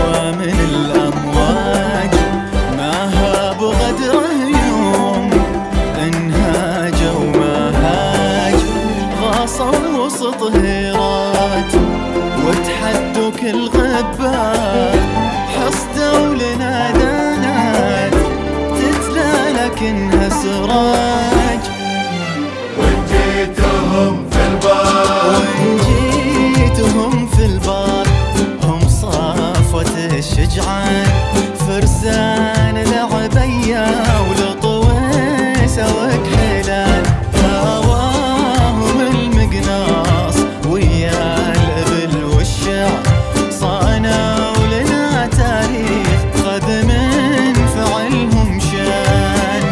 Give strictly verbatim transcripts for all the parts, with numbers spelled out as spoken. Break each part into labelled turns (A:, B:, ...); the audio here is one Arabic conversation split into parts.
A: جوا من الأمواج، ما هاب غدره يوم انهاج وما هاج، غاصوا وسط هيرات وتحدوا كل غبات، حصدوا لنا دانات تتلى لكنها سراج.
B: وإن جيتهم في البار
A: وإن جيتهم في البار هم صافوة الشجعان، فرسان لعبية ولطويسة وكحلان، هواهم المقناص ويا الإبل والشعر، صانوا لنا تاريخ خذ من فعلهم شان.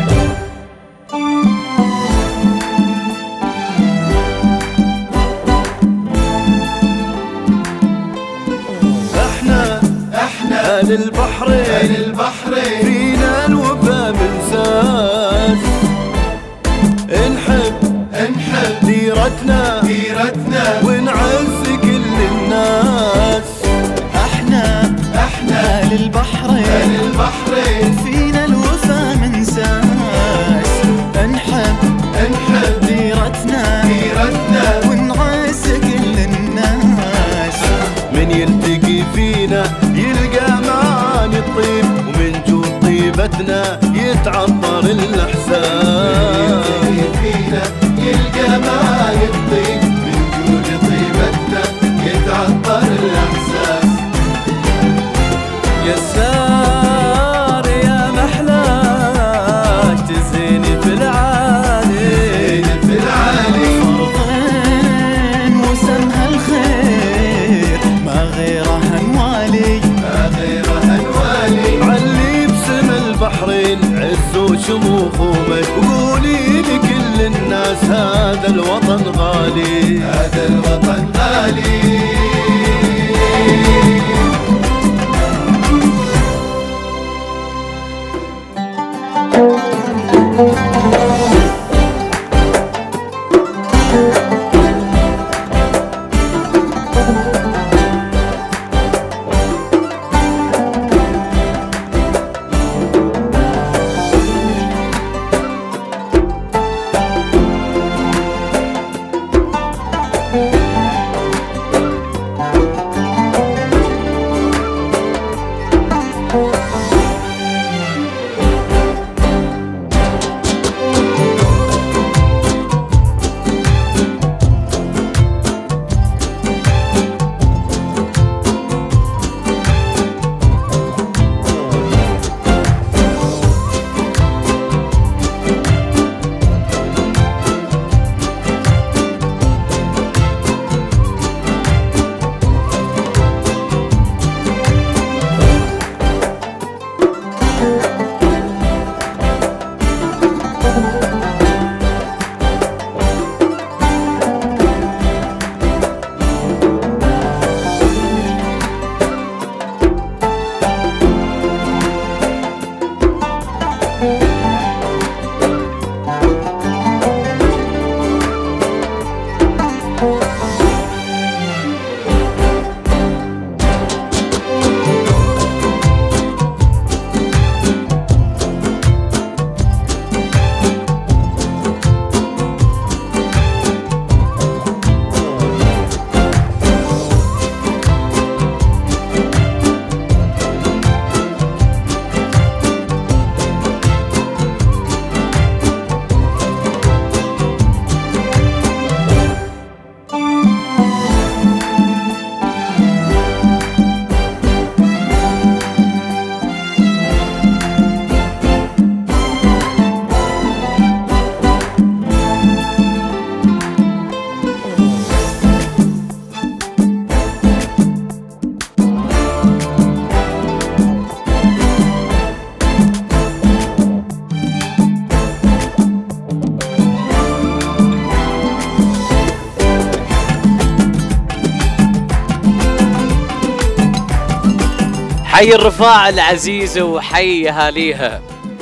B: احنا احنا اهل البحرين اهل البحرين فينا الوفا منساس، نحب نحب ديرتنا ديرتنا ونعز كل الناس.
A: احنا
B: احنا
A: اهل البحرين
B: اهل البحرين
A: فينا الوفا منساس، نحب
B: نحب
A: ديرتنا
B: ديرتنا
A: ونعز كل الناس.
B: من يلتقي فينا يلقى معاني الطيب، ومن جود طيبتنا يتعطر الإحساس. من يلتقي فينا يلقى معاني الطيب، من جود طيبتنا يتعطر الإحساس.
A: يا سار يا محلاك تزيني في العالي،
B: زين في العالي
A: فرضين وسمها الخير ما غيرها نوالي،
B: ما غيرها نوالي. علي بسم البحرين عز وشموخ ومجد، وقولي لكل الناس هذا الوطن غالي، هذا الوطن غالي.
C: حي الرفاع العزيزة وحي أهاليها،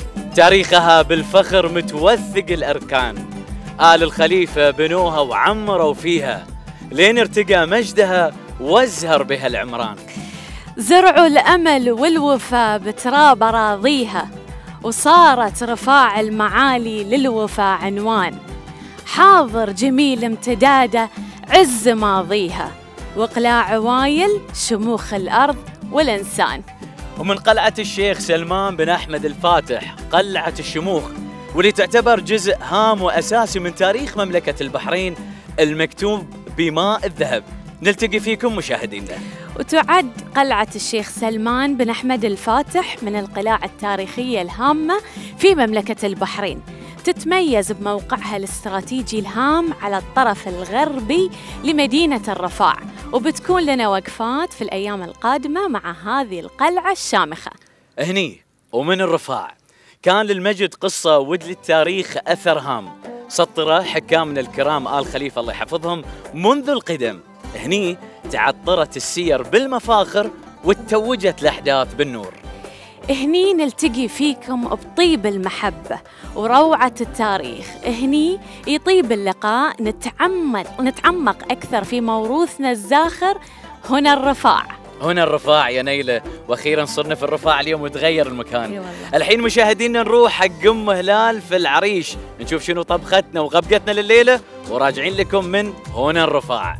C: تاريخها بالفخر متوثق الأركان، آل الخليفة بنوها وعمروا فيها لين ارتقى مجدها وازهر بها العمران.
D: زرعوا الأمل والوفا بتراب أراضيها، وصارت رفاع المعالي للوفا عنوان. حاضر جميل امتداده عز ماضيها، وقلاع وايل شموخ الأرض والإنسان.
C: ومن قلعة الشيخ سلمان بن أحمد الفاتح قلعة الشموخ، واللي تعتبر جزء هام وأساسي من تاريخ مملكة البحرين المكتوب بماء الذهب. نلتقي فيكم مشاهدينا.
D: وتعد قلعة الشيخ سلمان بن أحمد الفاتح من القلاع التاريخية الهامة في مملكة البحرين، تتميز بموقعها الاستراتيجي الهام على الطرف الغربي لمدينة الرفاع، وبتكون لنا وقفات في الأيام القادمة مع هذه القلعة الشامخة.
C: هني ومن الرفاع كان للمجد قصة وللتاريخ أثر هام، سطر حكامنا الكرام آل خليفة الله يحفظهم منذ القدم. هني تعطرت السير بالمفاخر وتوجت الأحداث بالنور.
D: هني نلتقي فيكم بطيب المحبة وروعة التاريخ. هني يطيب اللقاء نتعمق نتعمق أكثر في موروثنا الزاخر. هنا الرفاع.
C: هنا الرفاع يا نيلة، واخيرا صرنا في الرفاع اليوم وتغير المكان. الحين مشاهدينا نروح حق ام هلال في العريش، نشوف شنو طبختنا وغبقتنا لليلة، وراجعين لكم من هنا الرفاع.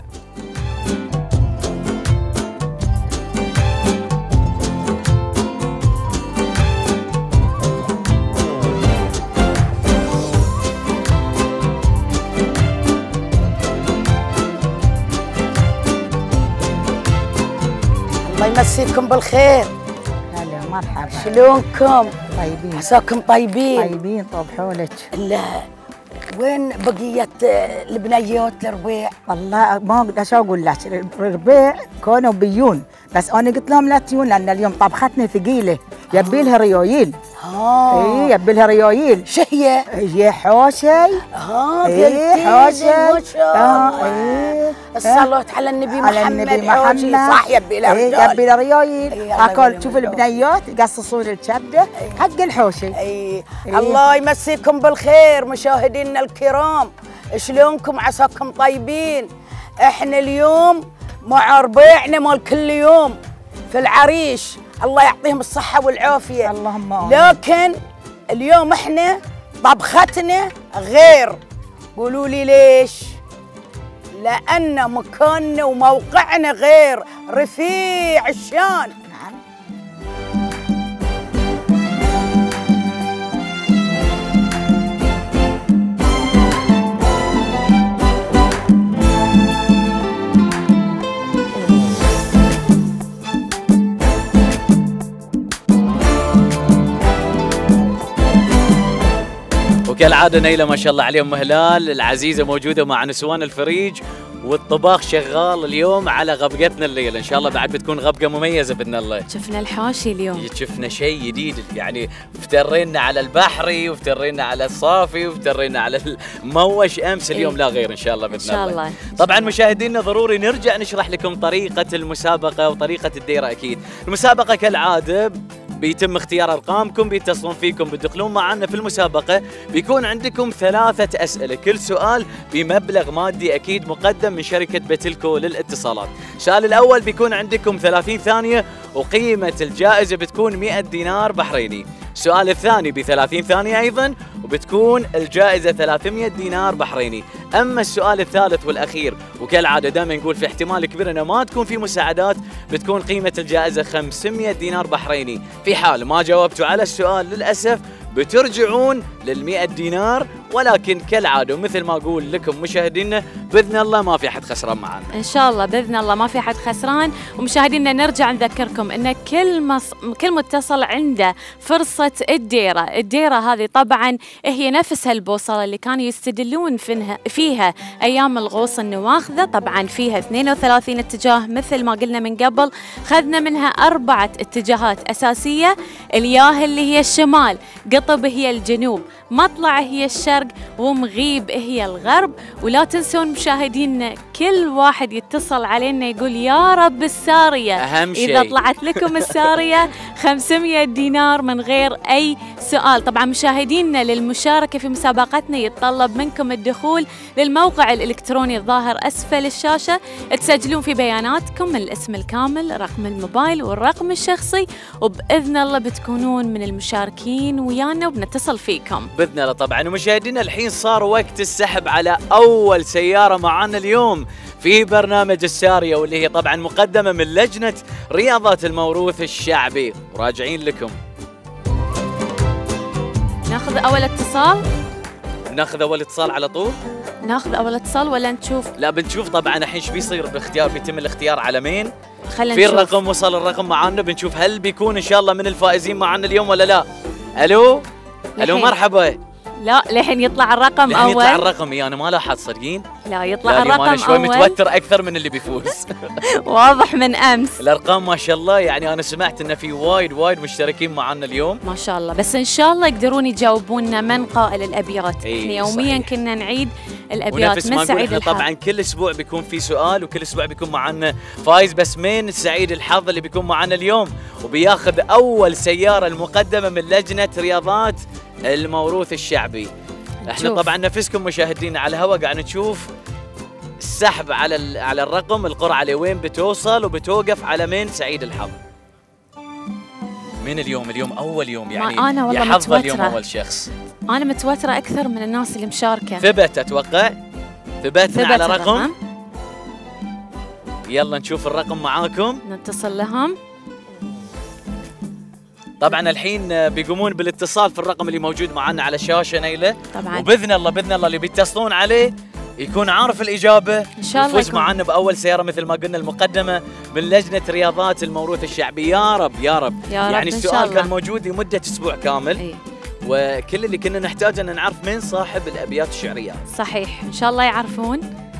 E: الله يمسيكم بالخير.
F: هلا مرحبا.
E: شلونكم؟
F: طيبين.
E: عساكم طيبين.
F: طيبين طاب حولك.
E: لا وين بقية البنيات الربيع؟
F: والله ما اقدر شو اقول لك، الربيع كانوا بيون، بس انا قلت لهم لا تيون لان اليوم طبختنا ثقيله، يبي لها ريايل.
E: ها
F: اي يبي لها ريايل.
E: شو هي؟
F: هي حوشي.
E: ها
F: اي حوشي
E: ما شاء الله.
F: اي
E: الصلاة على النبي محمد.
F: على النبي محمد.
E: صح يبي لها رجال.
F: يبي لها ريايل. اكل شوف البنيات يقصصون الكبده حق الحوشي.
E: اي الله يمسيكم بالخير مشاهدينا الكرام، شلونكم؟ عساكم طيبين. احنا اليوم مع ربيعنا مال كل يوم في العريش، الله يعطيهم الصحة والعافية.
F: اللهم آمين.
E: لكن اليوم احنا طبختنا غير. قولوا لي ليش؟ لأن مكاننا وموقعنا غير، رفيع الشان.
C: كالعادة نيلة ما شاء الله عليهم ام هلال العزيزة موجودة مع نسوان الفريج، والطباخ شغال اليوم على غبقتنا الليلة. ان شاء الله بعد بتكون غبقة مميزة باذن الله.
D: شفنا الحوشي اليوم،
C: شفنا شيء جديد، يعني افترينا على البحري وافترينا على الصافي وافترينا على الموش امس، اليوم لا غير ان شاء الله باذن الله. ان شاء الله. طبعا مشاهدينا ضروري نرجع نشرح لكم طريقة المسابقة وطريقة الديرة. اكيد المسابقة كالعادة بيتم اختيار ارقامكم، بيتصلون فيكم، بتدخلون معنا في المسابقه، بيكون عندكم ثلاثه اسئله، كل سؤال بمبلغ مادي اكيد مقدم من شركه بتلكو للاتصالات. السؤال الاول بيكون عندكم ثلاثين ثانيه وقيمه الجائزه بتكون مئة دينار بحريني. السؤال الثاني ب ثلاثين ثانيه ايضا وبتكون الجائزه ثلاثمئة دينار بحريني. اما السؤال الثالث والاخير وكالعاده دائما نقول في احتمال كبير انه ما تكون في مساعدات، بتكون قيمه الجائزه خمسمئة دينار بحريني. في حال ما جاوبتوا على السؤال للاسف بترجعون للمئة دينار، ولكن كالعاده مثل ما اقول لكم مشاهدينا باذن الله ما في احد خسران معنا.
D: ان شاء الله باذن الله ما في احد خسران. ومشاهدينا نرجع نذكركم ان كل مص... كل متصل عنده فرصه الديره، الديره هذه طبعا هي نفسها البوصله اللي كانوا يستدلون فيها فيها ايام الغوص النواخذه، طبعا فيها اثنين وثلاثين اتجاه مثل ما قلنا من قبل، خذنا منها اربعه اتجاهات اساسيه، الياه اللي هي الشمال، قطب هي الجنوب، مطلع هي الشرق، الشرق ومغيب هي الغرب. ولا تنسون مشاهدينا كل واحد يتصل علينا يقول يا رب السارية،
C: أهم شيء
D: إذا طلعت لكم السارية خمسمية دينار من غير أي سؤال. طبعا مشاهدينا للمشاركة في مسابقتنا يتطلب منكم الدخول للموقع الإلكتروني الظاهر أسفل الشاشة، تسجلون في بياناتكم الاسم الكامل، رقم الموبايل والرقم الشخصي، وبإذن الله بتكونون من المشاركين ويانا وبنتصل فيكم
C: بإذن الله. طبعا ومشاهدينا الحين صار وقت السحب على أول سيارة معنا اليوم في برنامج السارية، واللي هي طبعا مقدمة من لجنة رياضة الموروث الشعبي. وراجعين لكم.
D: ناخذ أول اتصال.
C: ناخذ أول اتصال على طول.
D: ناخذ أول اتصال ولا نشوف؟
C: لا بنشوف طبعا الحين ايش بيصير باختيار، بيتم الاختيار على مين؟
D: خلينا
C: في
D: نشوف.
C: الرقم وصل الرقم معانا، بنشوف هل بيكون ان شاء الله من الفائزين معنا اليوم ولا لا. الو الو مرحبا.
D: لا لحين يطلع الرقم
C: لحين
D: اول.
C: يطلع الرقم، اي انا ما لاحظ صدقين.
D: لا يطلع
C: لا
D: الرقم
C: انا شوي
D: اول.
C: متوتر اكثر من اللي بيفوز.
D: واضح من امس.
C: الارقام ما شاء الله، يعني انا سمعت ان في وايد وايد مشتركين معنا اليوم
D: ما شاء الله، بس ان شاء الله يقدرون يجاوبونا من قائل الابيات.
C: إيه
D: احنا يوميا
C: صحيح.
D: كنا نعيد الابيات
C: ونفس
D: من
C: ما نقول
D: سعيد
C: احنا
D: الحظ.
C: طبعا كل اسبوع بيكون في سؤال، وكل اسبوع بيكون معنا فايز، بس من سعيد الحظ اللي بيكون معنا اليوم وبياخذ اول سياره المقدمه من لجنه رياضات الموروث الشعبي. احنا
D: شوف.
C: طبعا نفسكم مشاهدينا على الهواء قاعد نشوف السحب على على الرقم، القرعه لوين بتوصل وبتوقف على مين سعيد الحظ. من اليوم اليوم اول يوم يعني
D: أنا والله
C: يحظ اليوم
D: متوترة.
C: اول شخص.
D: انا متوتره اكثر من الناس اللي مشاركه.
C: ثبت اتوقع ثبتنا
D: ثبت
C: على رقم.
D: الرقم.
C: يلا نشوف الرقم معاكم.
D: نتصل لهم.
C: طبعا الحين بيقومون بالاتصال في الرقم اللي موجود معنا على الشاشه نيله.
D: طبعا
C: وباذن الله باذن الله اللي بيتصلون عليه يكون عارف الاجابه
D: ان شاء الله
C: يفوز
D: يكون.
C: معنا باول سياره مثل ما قلنا المقدمه من لجنه رياضات الموروث الشعبي. يا رب يا رب,
D: يا رب
C: يعني
D: إن
C: السؤال
D: شاء الله.
C: كان موجود لمده اسبوع كامل.
D: إيه.
C: وكل اللي كنا نحتاج ان نعرف مين صاحب الابيات الشعريه.
D: صحيح ان شاء الله يعرفون.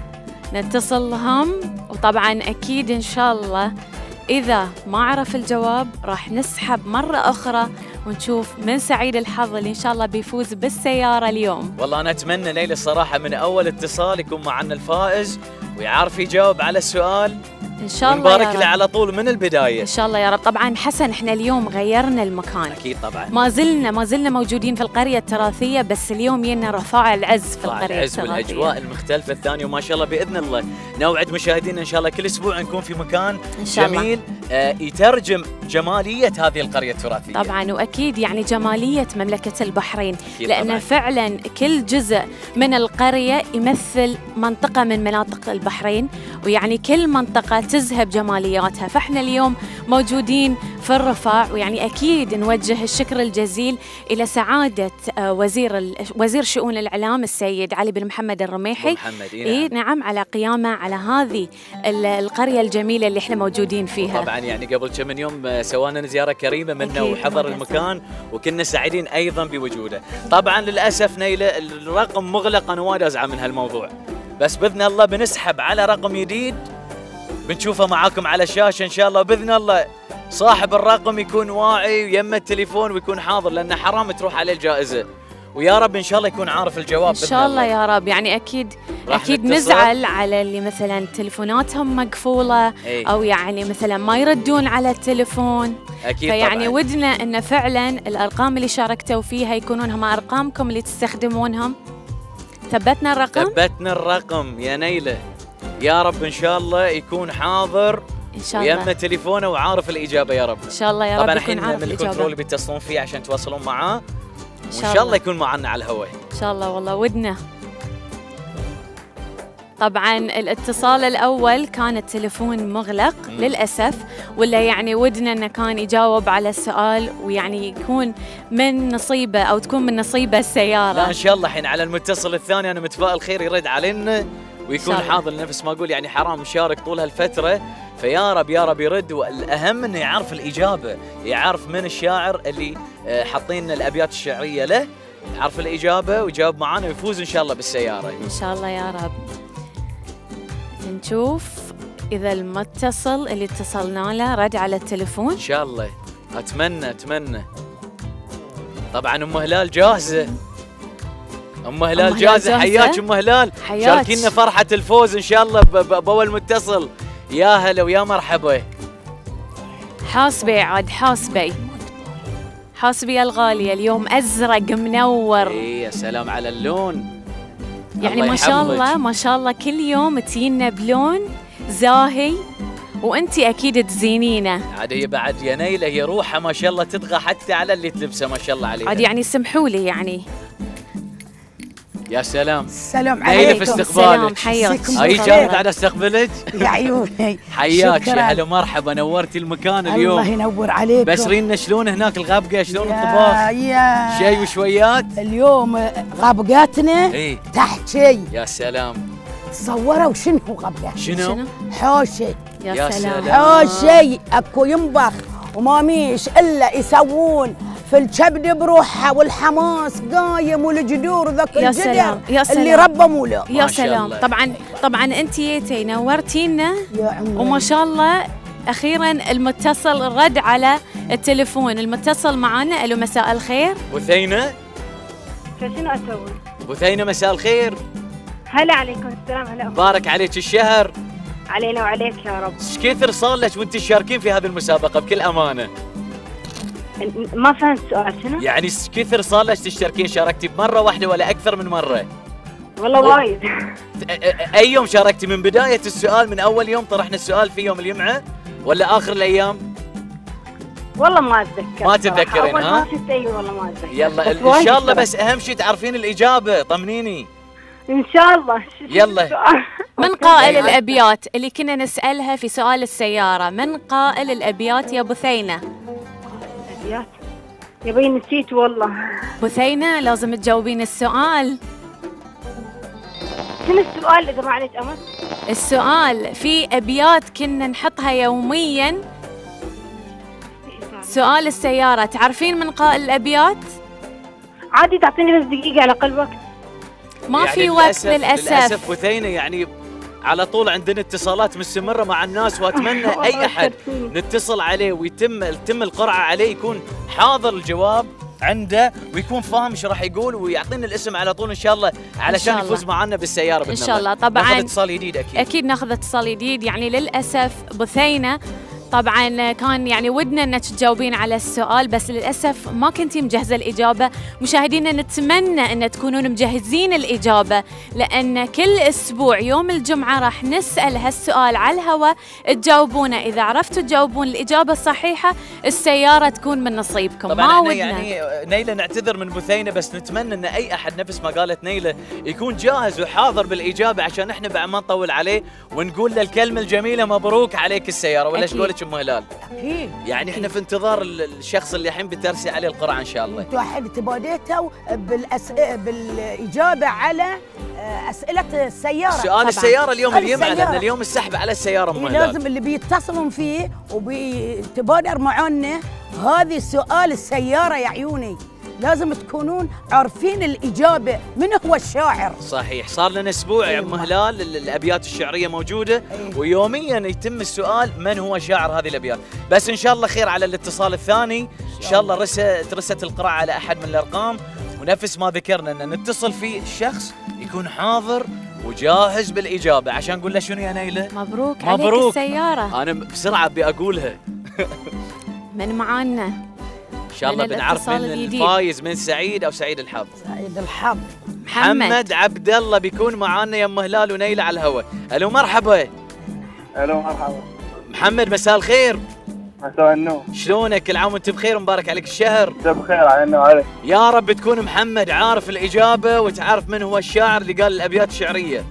D: نتصل لهم، وطبعا اكيد ان شاء الله اذا ما عرف الجواب راح نسحب مره اخرى ونشوف من سعيد الحظ اللي ان شاء الله بيفوز بالسياره اليوم.
C: والله انا اتمنى ليلى الصراحه من اول اتصال يكون معنا الفائز ويعرف يجاوب على السؤال
D: ان شاء الله
C: ونبارك
D: يا
C: له
D: رب.
C: على طول من البدايه.
D: ان شاء الله يا رب. طبعا حسن احنا اليوم غيرنا المكان.
C: اكيد طبعا.
D: ما زلنا ما زلنا موجودين في القريه التراثيه، بس اليوم ينا رفاع العز في القريه
C: العز
D: التراثيه.
C: والاجواء المختلفه الثانيه، وما شاء الله باذن الله نوعد مشاهدينا ان شاء الله كل اسبوع نكون في مكان
D: إن شاء الله.
C: جميل آه يترجم جماليه هذه القريه التراثيه.
D: طبعا واكيد يعني جماليه مملكه البحرين،
C: أكيد
D: لان
C: طبعاً.
D: فعلا كل جزء من القريه يمثل منطقه من مناطق البحرين، ويعني كل منطقه تزهب جمالياتها. فاحنا اليوم موجودين في الرفاع، ويعني اكيد نوجه الشكر الجزيل الى سعاده آه، وزير ال- وزير شؤون الاعلام السيد علي بن محمد الرميحي.
C: محمد
D: إيه نعم، على قيامه على هذه ال- القريه الجميله اللي احنا موجودين فيها.
C: طبعا يعني قبل كم من يوم آه، سوانا زياره كريمه منا
D: أكيد،
C: وحضر
D: ما
C: المكان وكنا سعيدين ايضا بوجوده. طبعا للاسف نيله الرقم مغلق، انا وايد ازعل من هالموضوع، بس باذن الله بنسحب على رقم جديد بنشوفه معاكم على الشاشه ان شاء الله. باذن الله صاحب الرقم يكون واعي ويمه التليفون ويكون حاضر، لان حرام تروح عليه الجائزه. ويا رب ان شاء الله يكون عارف الجواب.
D: ان شاء الله يا رب. يعني اكيد
C: راح
D: اكيد
C: نتصل.
D: نزعل على اللي مثلا تلفوناتهم مقفوله
C: إيه.
D: او يعني مثلا ما يردون على التليفون.
C: اكيد
D: فيعني
C: طبعاً.
D: ودنا ان فعلا الارقام اللي شاركتوا فيها يكونون هم ارقامكم اللي تستخدمونهم. ثبتنا الرقم
C: ثبتنا الرقم يا نيله، يا رب ان شاء الله يكون حاضر
D: ان شاء
C: ويمه
D: الله.
C: تليفونه وعارف الاجابه يا رب.
D: ان شاء الله يا رب
C: طبعا
D: يكون
C: الحين
D: عارف
C: من الكنترول
D: الاجابه.
C: بيتصلون فيه عشان تواصلون معاه،
D: إن
C: وان
D: شاء
C: شاء الله
D: الله.
C: يكون معنا على الهواء.
D: ان شاء الله والله ودنا. طبعا الاتصال الاول كان التليفون مغلق
C: مم.
D: للاسف، ولا يعني ودنا انه كان يجاوب على السؤال ويعني يكون من نصيبه او تكون من نصيبه
C: لا
D: السياره.
C: ان شاء الله الحين على المتصل الثاني انا متفائل خير يرد علينا ويكون
D: إن شاء الله.
C: حاضر. نفس ما اقول يعني حرام مشارك طول هالفتره، فيا رب يا رب يرد. والاهم انه يعرف الاجابه، يعرف من الشاعر اللي آه، حاطين الابيات الشعريه له، يعرف الاجابه ويجاوب معانا ويفوز ان شاء الله بالسياره.
D: ان شاء الله يا رب. نشوف اذا المتصل اللي اتصلنا له رد على التليفون.
C: ان شاء الله، اتمنى اتمنى. طبعا ام هلال جاهزه. ام هلال جاهزه. حياك ام هلال، شاركينا فرحه الفوز ان شاء الله باول متصل. يا هلا ويا مرحبا.
D: حاسبي عاد حاسبي حاسبي الغاليه، اليوم ازرق منور.
C: اي يا سلام على اللون،
D: يعني ما شاء الله ما شاء الله كل يوم تجينا بلون زاهي، وانتي اكيد تزينينه.
C: عاد هي بعد يا نيله هي روحها ما شاء الله تطغى حتى على اللي تلبسه ما شاء الله عليها.
D: عاد يعني سمحوا لي يعني.
C: يا سلام.
E: السلام
C: عليكم. نيله في استقبالك.
D: حياك.
C: اي كان قاعد استقبلك.
E: يا عيوني.
C: حياك يا هلا مرحبا، نورتي المكان اليوم.
E: الله ينور عليك.
C: بسرينا شلون هناك الغابقه، شلون الطباخ؟
E: يا
C: شيء وشويات.
E: اليوم غابقاتنا
C: ايه؟
E: تحت شيء.
C: يا سلام.
E: تصوروا شنو غابقه؟
C: شنو؟
E: حوشي.
D: يا,
C: يا
D: سلام.
E: حوشي اكو ينبخ وما ميش الا يسوون في الكبد بروحها، والحماس قايم والجذور ذاك
D: يا
E: الجدر
D: سلام. يا سلام.
E: اللي ربى موله.
D: يا سلام. طبعا طبعا انت جيتي نورتينا
E: يا عمري.
D: وما شاء الله اخيرا المتصل رد على التليفون. المتصل معنا. الو مساء الخير.
C: بثينه.
G: فشنو اسوي؟
C: بثينه مساء الخير.
G: هلا عليكم السلام. هلا
C: مبارك عليك الشهر.
G: علينا وعليك يا رب.
C: ايش كثر صار لك وانت تشاركين في هذه المسابقه بكل امانه؟
G: ما فهمت السؤال شنو؟
C: يعني ايش كثر صار لك تشاركين؟ شاركتي بمره واحده ولا اكثر من مره؟
G: والله وايد.
C: اي يوم شاركتي؟ من بدايه السؤال، من اول يوم طرحنا السؤال في يوم الجمعه ولا اخر الايام؟
G: والله ما اتذكر.
C: ما تتذكرين ها؟
G: ما شفت اي والله ما اتذكر.
C: يلا ان شاء الله، بس اهم شيء تعرفين الاجابه، طمنيني.
G: ان شاء الله.
C: يلا.
D: من قائل الابيات اللي كنا نسالها في سؤال السياره؟ من قائل الابيات يا بثينه؟
G: الابيات يبي نسيت والله.
D: بثينه لازم تجاوبين السؤال.
G: شنو السؤال اذا معلش امس؟
D: السؤال في ابيات كنا نحطها يوميا. سؤال السياره، تعرفين من قائل الابيات؟
G: عادي تعطيني بس دقيقه على قلبك.
D: ما
C: يعني
D: في وقت للاسف.
C: للاسف بثينه يعني على طول عندنا اتصالات مستمره مع الناس، واتمنى اي احد نتصل عليه ويتم يتم القرعه عليه يكون حاضر الجواب عنده ويكون فاهم ايش راح يقول ويعطينا الاسم على طول ان شاء الله علشان يفوز معنا بالسياره
D: ان شاء الله. طبعا
C: ناخذ اتصال جديد اكيد.
D: اكيد ناخذ اتصال جديد. يعني للاسف بثينه طبعا كان يعني ودنا انك تجاوبين على السؤال، بس للاسف ما كنتي مجهزه الاجابه. مشاهدينا نتمنى ان تكونون مجهزين الاجابه، لان كل اسبوع يوم الجمعه راح نسال هالسؤال على الهواء، تجاوبونه. اذا عرفتوا تجاوبون الاجابه الصحيحه السياره تكون من نصيبكم.
C: طبعا
D: ما
C: احنا
D: ودنا.
C: يعني نيله نعتذر من بثينه، بس نتمنى ان اي احد نفس ما قالت نيله يكون جاهز وحاضر بالاجابه، عشان احنا بعد ما نطول عليه ونقول له الكلمه الجميله مبروك عليك السياره. ولا ايش قولك ام هلال؟
E: اكيد.
C: يعني احنا في انتظار الشخص اللي الحين بترسي عليه القرعه ان شاء الله.
E: انتوا الحين تباديتوا بالأس... بالاجابه على اسئله السياره.
C: سؤال السياره اليوم الجمعه، لان اليوم السحب على السياره ام هلال.
E: لازم اللي بيتصلون فيه وبيتبادر معنا هذه سؤال السياره يا عيوني، لازم تكونون عارفين الإجابة. من هو الشاعر؟
C: صحيح. صار لنا أسبوع يا أم هلال الأبيات الشعرية موجودة.
E: أيه.
C: ويوميا يتم السؤال من هو شاعر هذه الأبيات. بس إن شاء الله خير على الاتصال الثاني. إن شاء الله رست رست القراءة على أحد من الأرقام، ونفس ما ذكرنا أن نتصل فيه الشخص يكون حاضر وجاهز بالإجابة، عشان نقول له شنو يا نيلة؟
D: مبروك,
C: مبروك
D: عليك السيارة.
C: أنا بسرعة أبي أقولها.
D: من معانا
C: إن شاء الله بنعرف من الفايز، من سعيد أو سعيد الحظ.
E: سعيد الحظ.
C: محمد, محمد عبد الله بيكون معانا يا ام هلال ونيله على الهواء. الو مرحبا.
H: الو مرحبا.
C: محمد مساء الخير.
H: مساء النور.
C: شلونك؟ كل عام وانت بخير ومبارك عليك الشهر.
H: انت بخير علينا وعليك.
C: يا رب تكون محمد عارف الاجابه وتعرف من هو الشاعر اللي قال الابيات الشعريه.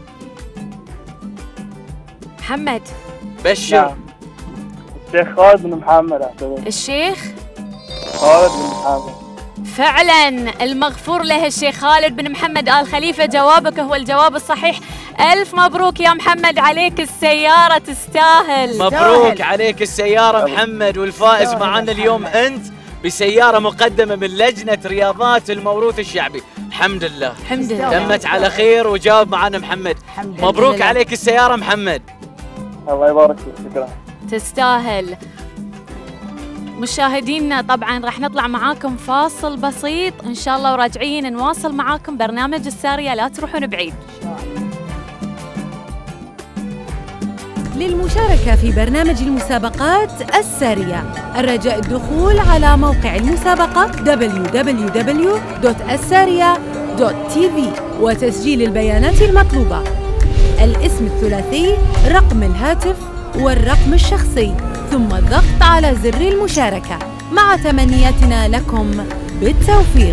D: محمد.
C: بشر.
H: نعم. الشيخ خالد بن محمد اعتقد.
D: الشيخ
H: خالد بن محمد.
D: فعلا المغفور له الشيخ خالد بن محمد آل خليفة. جوابك هو الجواب الصحيح. ألف مبروك يا محمد، عليك السيارة، تستاهل.
C: مبروك عليك السيارة محمد، والفائز معنا اليوم أنت بسيارة مقدمة من لجنة رياضات الموروث الشعبي. الحمد لله
D: الحمد لله
C: تمت على خير وجاوب معنا محمد. مبروك لله. عليك السيارة محمد.
H: الله يبارك فيك. شكرا.
D: تستاهل. مشاهدينا طبعا راح نطلع معاكم فاصل بسيط ان شاء الله، وراجعين نواصل معاكم برنامج السارية، لا تروحون بعيد.
I: للمشاركة في برنامج المسابقات السارية الرجاء الدخول على موقع المسابقة دبليو دبليو دبليو دوت السارية دوت تي في وتسجيل البيانات المطلوبة: الاسم الثلاثي، رقم الهاتف والرقم الشخصي، ثم الضغط على زر المشاركة. مع تمنياتنا لكم بالتوفيق.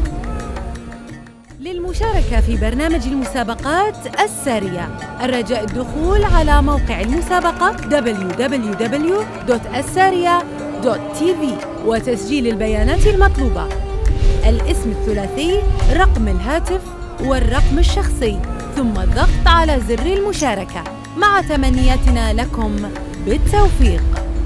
I: للمشاركة في برنامج المسابقات السارية الرجاء الدخول على موقع المسابقة دبليو دبليو دبليو دوت السارية دوت تي في وتسجيل البيانات المطلوبة: الاسم الثلاثي، رقم الهاتف والرقم الشخصي، ثم الضغط على زر المشاركة. مع تمنياتنا لكم بالتوفيق.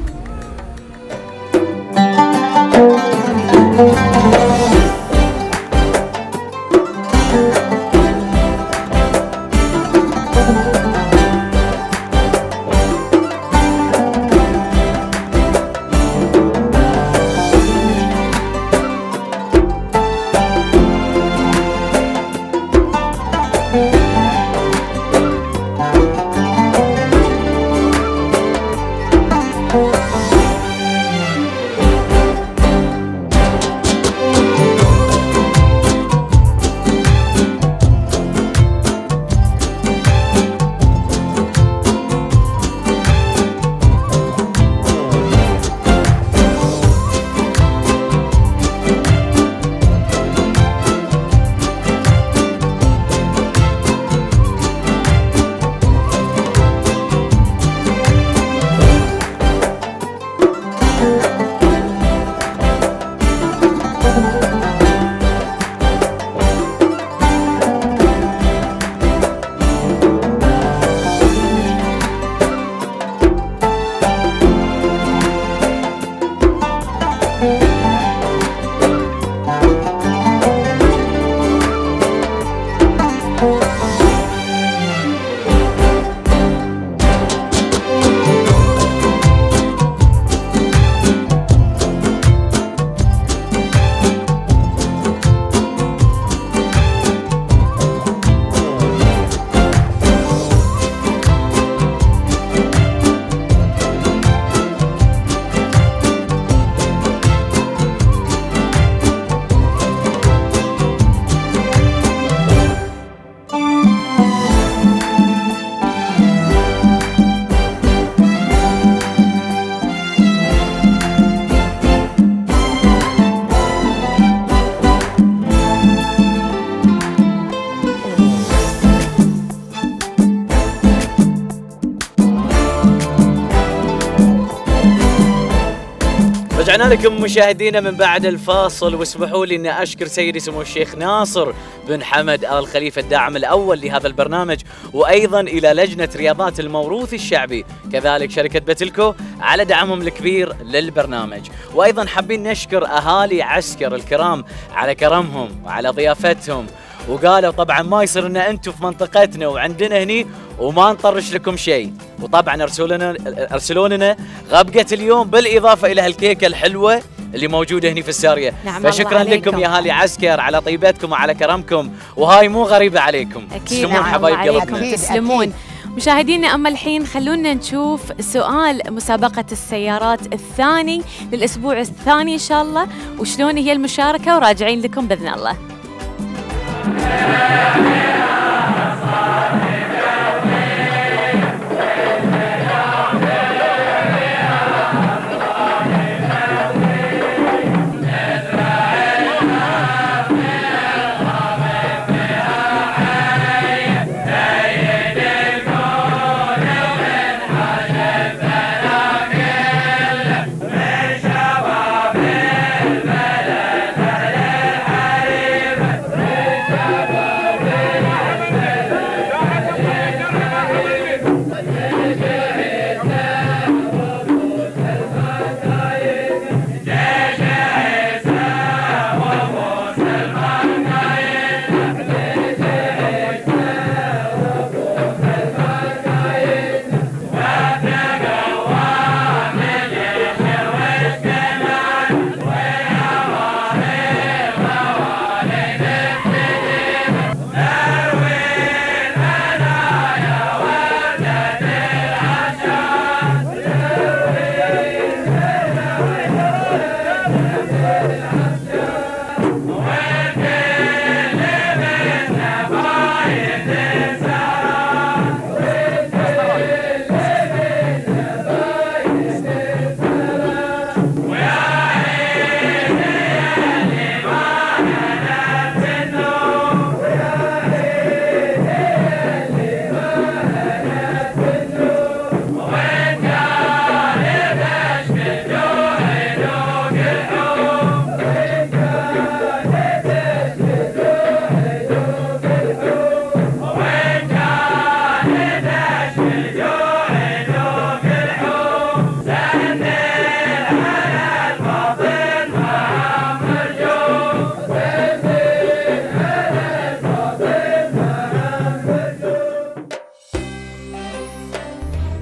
C: رجعنا لكم مشاهدينا من بعد الفاصل، واسمحوا لي اني اشكر سيدي سمو الشيخ ناصر بن حمد آل خليفة الداعم الاول لهذا البرنامج، وايضا الى لجنة رياضات الموروث الشعبي، كذلك شركة بتلكو على دعمهم الكبير للبرنامج، وايضا حابين نشكر اهالي عسكر الكرام على كرمهم وعلى ضيافتهم، وقالوا طبعا ما يصير ان انتم في منطقتنا وعندنا هني وما نطرش لكم شيء، وطبعا ارسلوا لنا ارسلوا لنا غبقه اليوم بالاضافه الى هالكيكه الحلوه اللي موجوده هنا في الساريه.
D: نعم،
C: فشكرا لكم يا اهالي عسكر على طيبتكم وعلى كرمكم، وهاي مو غريبه عليكم.
D: اكيد نعم حبايب قلبنا تسلمون. مشاهدينا اما الحين خلونا نشوف سؤال مسابقه السيارات الثاني للاسبوع الثاني ان شاء الله، وشلون هي المشاركه، وراجعين لكم باذن الله.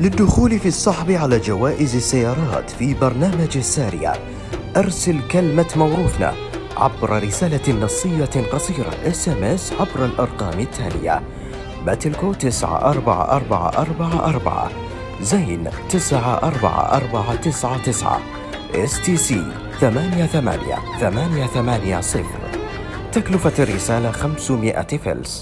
J: للدخول في السحب على جوائز السيارات في برنامج السارية، أرسل كلمة موروثنا عبر رسالة نصية قصيرة اس ام اس عبر الأرقام التالية: باتلكو تسعة أربعة أربعة أربعة أربعة، زين تسعة أربعة أربعة تسعة تسعة، اس تي سي ثمانية ثمانية ثمانية ثمانية صفر. تكلفة الرسالة خمسمائة فلس.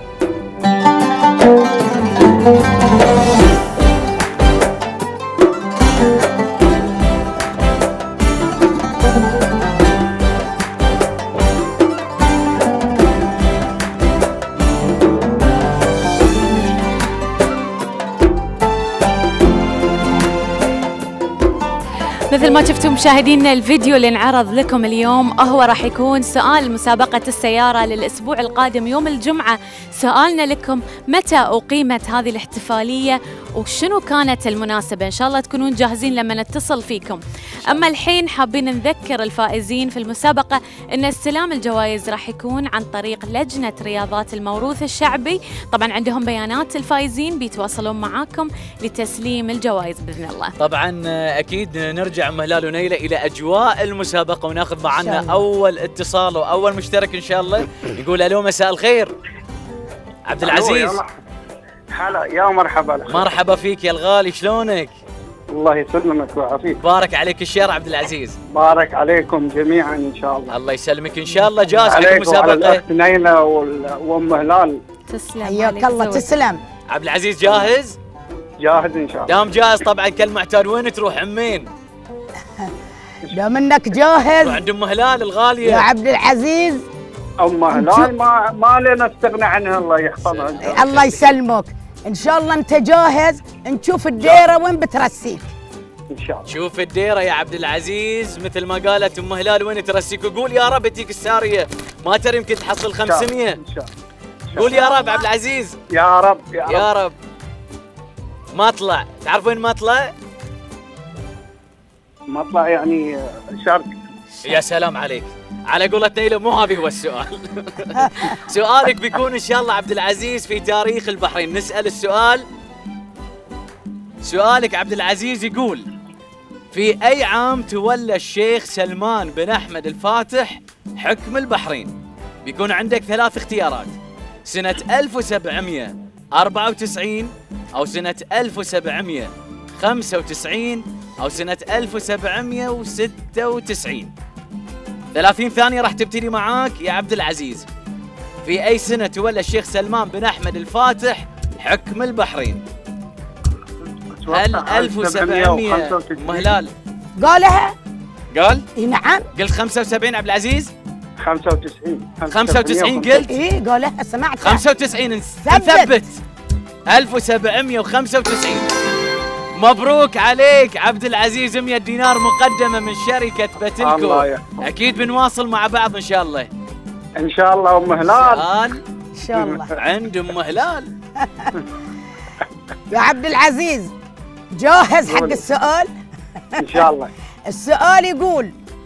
D: مثل ما شفتوا مشاهدينا، الفيديو اللي انعرض لكم اليوم هو راح يكون سؤال مسابقة السيارة للأسبوع القادم يوم الجمعة. سؤالنا لكم: متى أقيمت هذه الاحتفالية وشنو كانت المناسبة؟ إن شاء الله تكونون جاهزين لما نتصل فيكم. أما الحين حابين نذكر الفائزين في المسابقة أن استلام الجوائز راح يكون عن طريق لجنة رياضات الموروث الشعبي. طبعا عندهم بيانات الفائزين، بيتواصلون معاكم لتسليم الجوائز بإذن الله.
C: طبعا أكيد نرجع أم هلال ونيلة إلى أجواء المسابقة وناخذ معنا أول اتصال وأول مشترك إن شاء الله. يقول ألو مساء الخير عبد العزيز.
K: هلا يا مرحبا لك.
C: مرحبا فيك يا الغالي، شلونك؟
K: الله يسلمك ويعافيك.
C: بارك عليك الشير عبد العزيز.
K: بارك عليكم جميعا ان شاء الله.
C: الله يسلمك ان شاء الله. جاهز حق المسابقه؟
K: على الاخت نيلة وام هلال.
D: تسلم.
E: حياك الله. تسلم.
C: عبد العزيز جاهز؟
K: جاهز ان شاء الله.
C: دام جاهز طبعا كالمعتاد وين تروح عمين؟
E: دام انك جاهز
C: عند ام هلال الغاليه
E: يا عبد العزيز.
K: ام هلال ما ما لنا نستغنى عنها، الله يحفظها.
E: الله يسلمك. ان شاء الله انت جاهز، نشوف الديره وين بترسيك
K: ان شاء الله.
C: شوف الديره يا عبد العزيز مثل ما قالت ام هلال وين ترسيك، وقول يا رب تجيك الساريه، ما ترى يمكن تحصل خمسمية.
K: ان شاء الله.
C: قول يا رب عبد العزيز.
K: يا رب يا رب
C: يا رب. مطلع، تعرف وين مطلع؟
K: مطلع يعني شرق.
C: يا سلام عليك، على قولة نيلة مو هذا هو السؤال. سؤالك بيكون ان شاء الله عبد العزيز في تاريخ البحرين. نسأل السؤال. سؤالك عبد العزيز يقول: في اي عام تولى الشيخ سلمان بن احمد الفاتح حكم البحرين؟ بيكون عندك ثلاث اختيارات: سنة ألف وسبعمئة وأربعة وتسعين او سنة ألف وسبعمئة وخمسة وتسعين او سنة ألف وسبعمئة وستة وتسعين. ثلاثين ثانية راح تبتدي معاك يا عبد العزيز. في أي سنة تولى الشيخ سلمان بن أحمد الفاتح حكم البحرين؟ هل ألف وسبعمئة أم هلال
E: قالها؟
C: قال؟
E: اي نعم.
C: قلت خمسة وسبعين عبد العزيز؟
K: خمسة وتسعين.
C: خمسة وتسعين قلت؟
E: اي قالها سمعتها.
C: خمسة وتسعين نثبت. ألف وسبعمئة وخمسة وتسعين. مبروك عليك عبد العزيز، مئة دينار مقدمة من شركة باتلكو. أكيد بنواصل مع بعض إن شاء الله.
K: إن شاء الله أم هلال.
E: إن شاء الله.
C: عند أم هلال.
E: يا عبد العزيز جاهز حق السؤال؟
K: إن شاء الله.
E: السؤال يقول: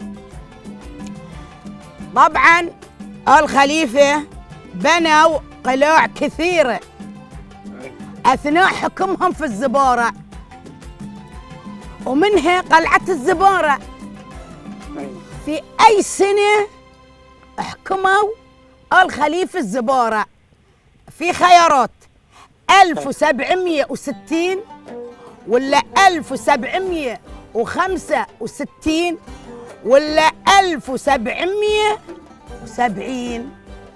E: طبعا آل خليفة بنوا قلاع كثيرة أثناء حكمهم في الزبارة، ومنها قلعة الزبارة. في أي سنة حكموا آل خليفة الزبارة؟ في خيارات: ألف وسبعمئة وستين ولا ألف وسبعمئة وخمسة وستين ولا ألف وسبعمئة وسبعين.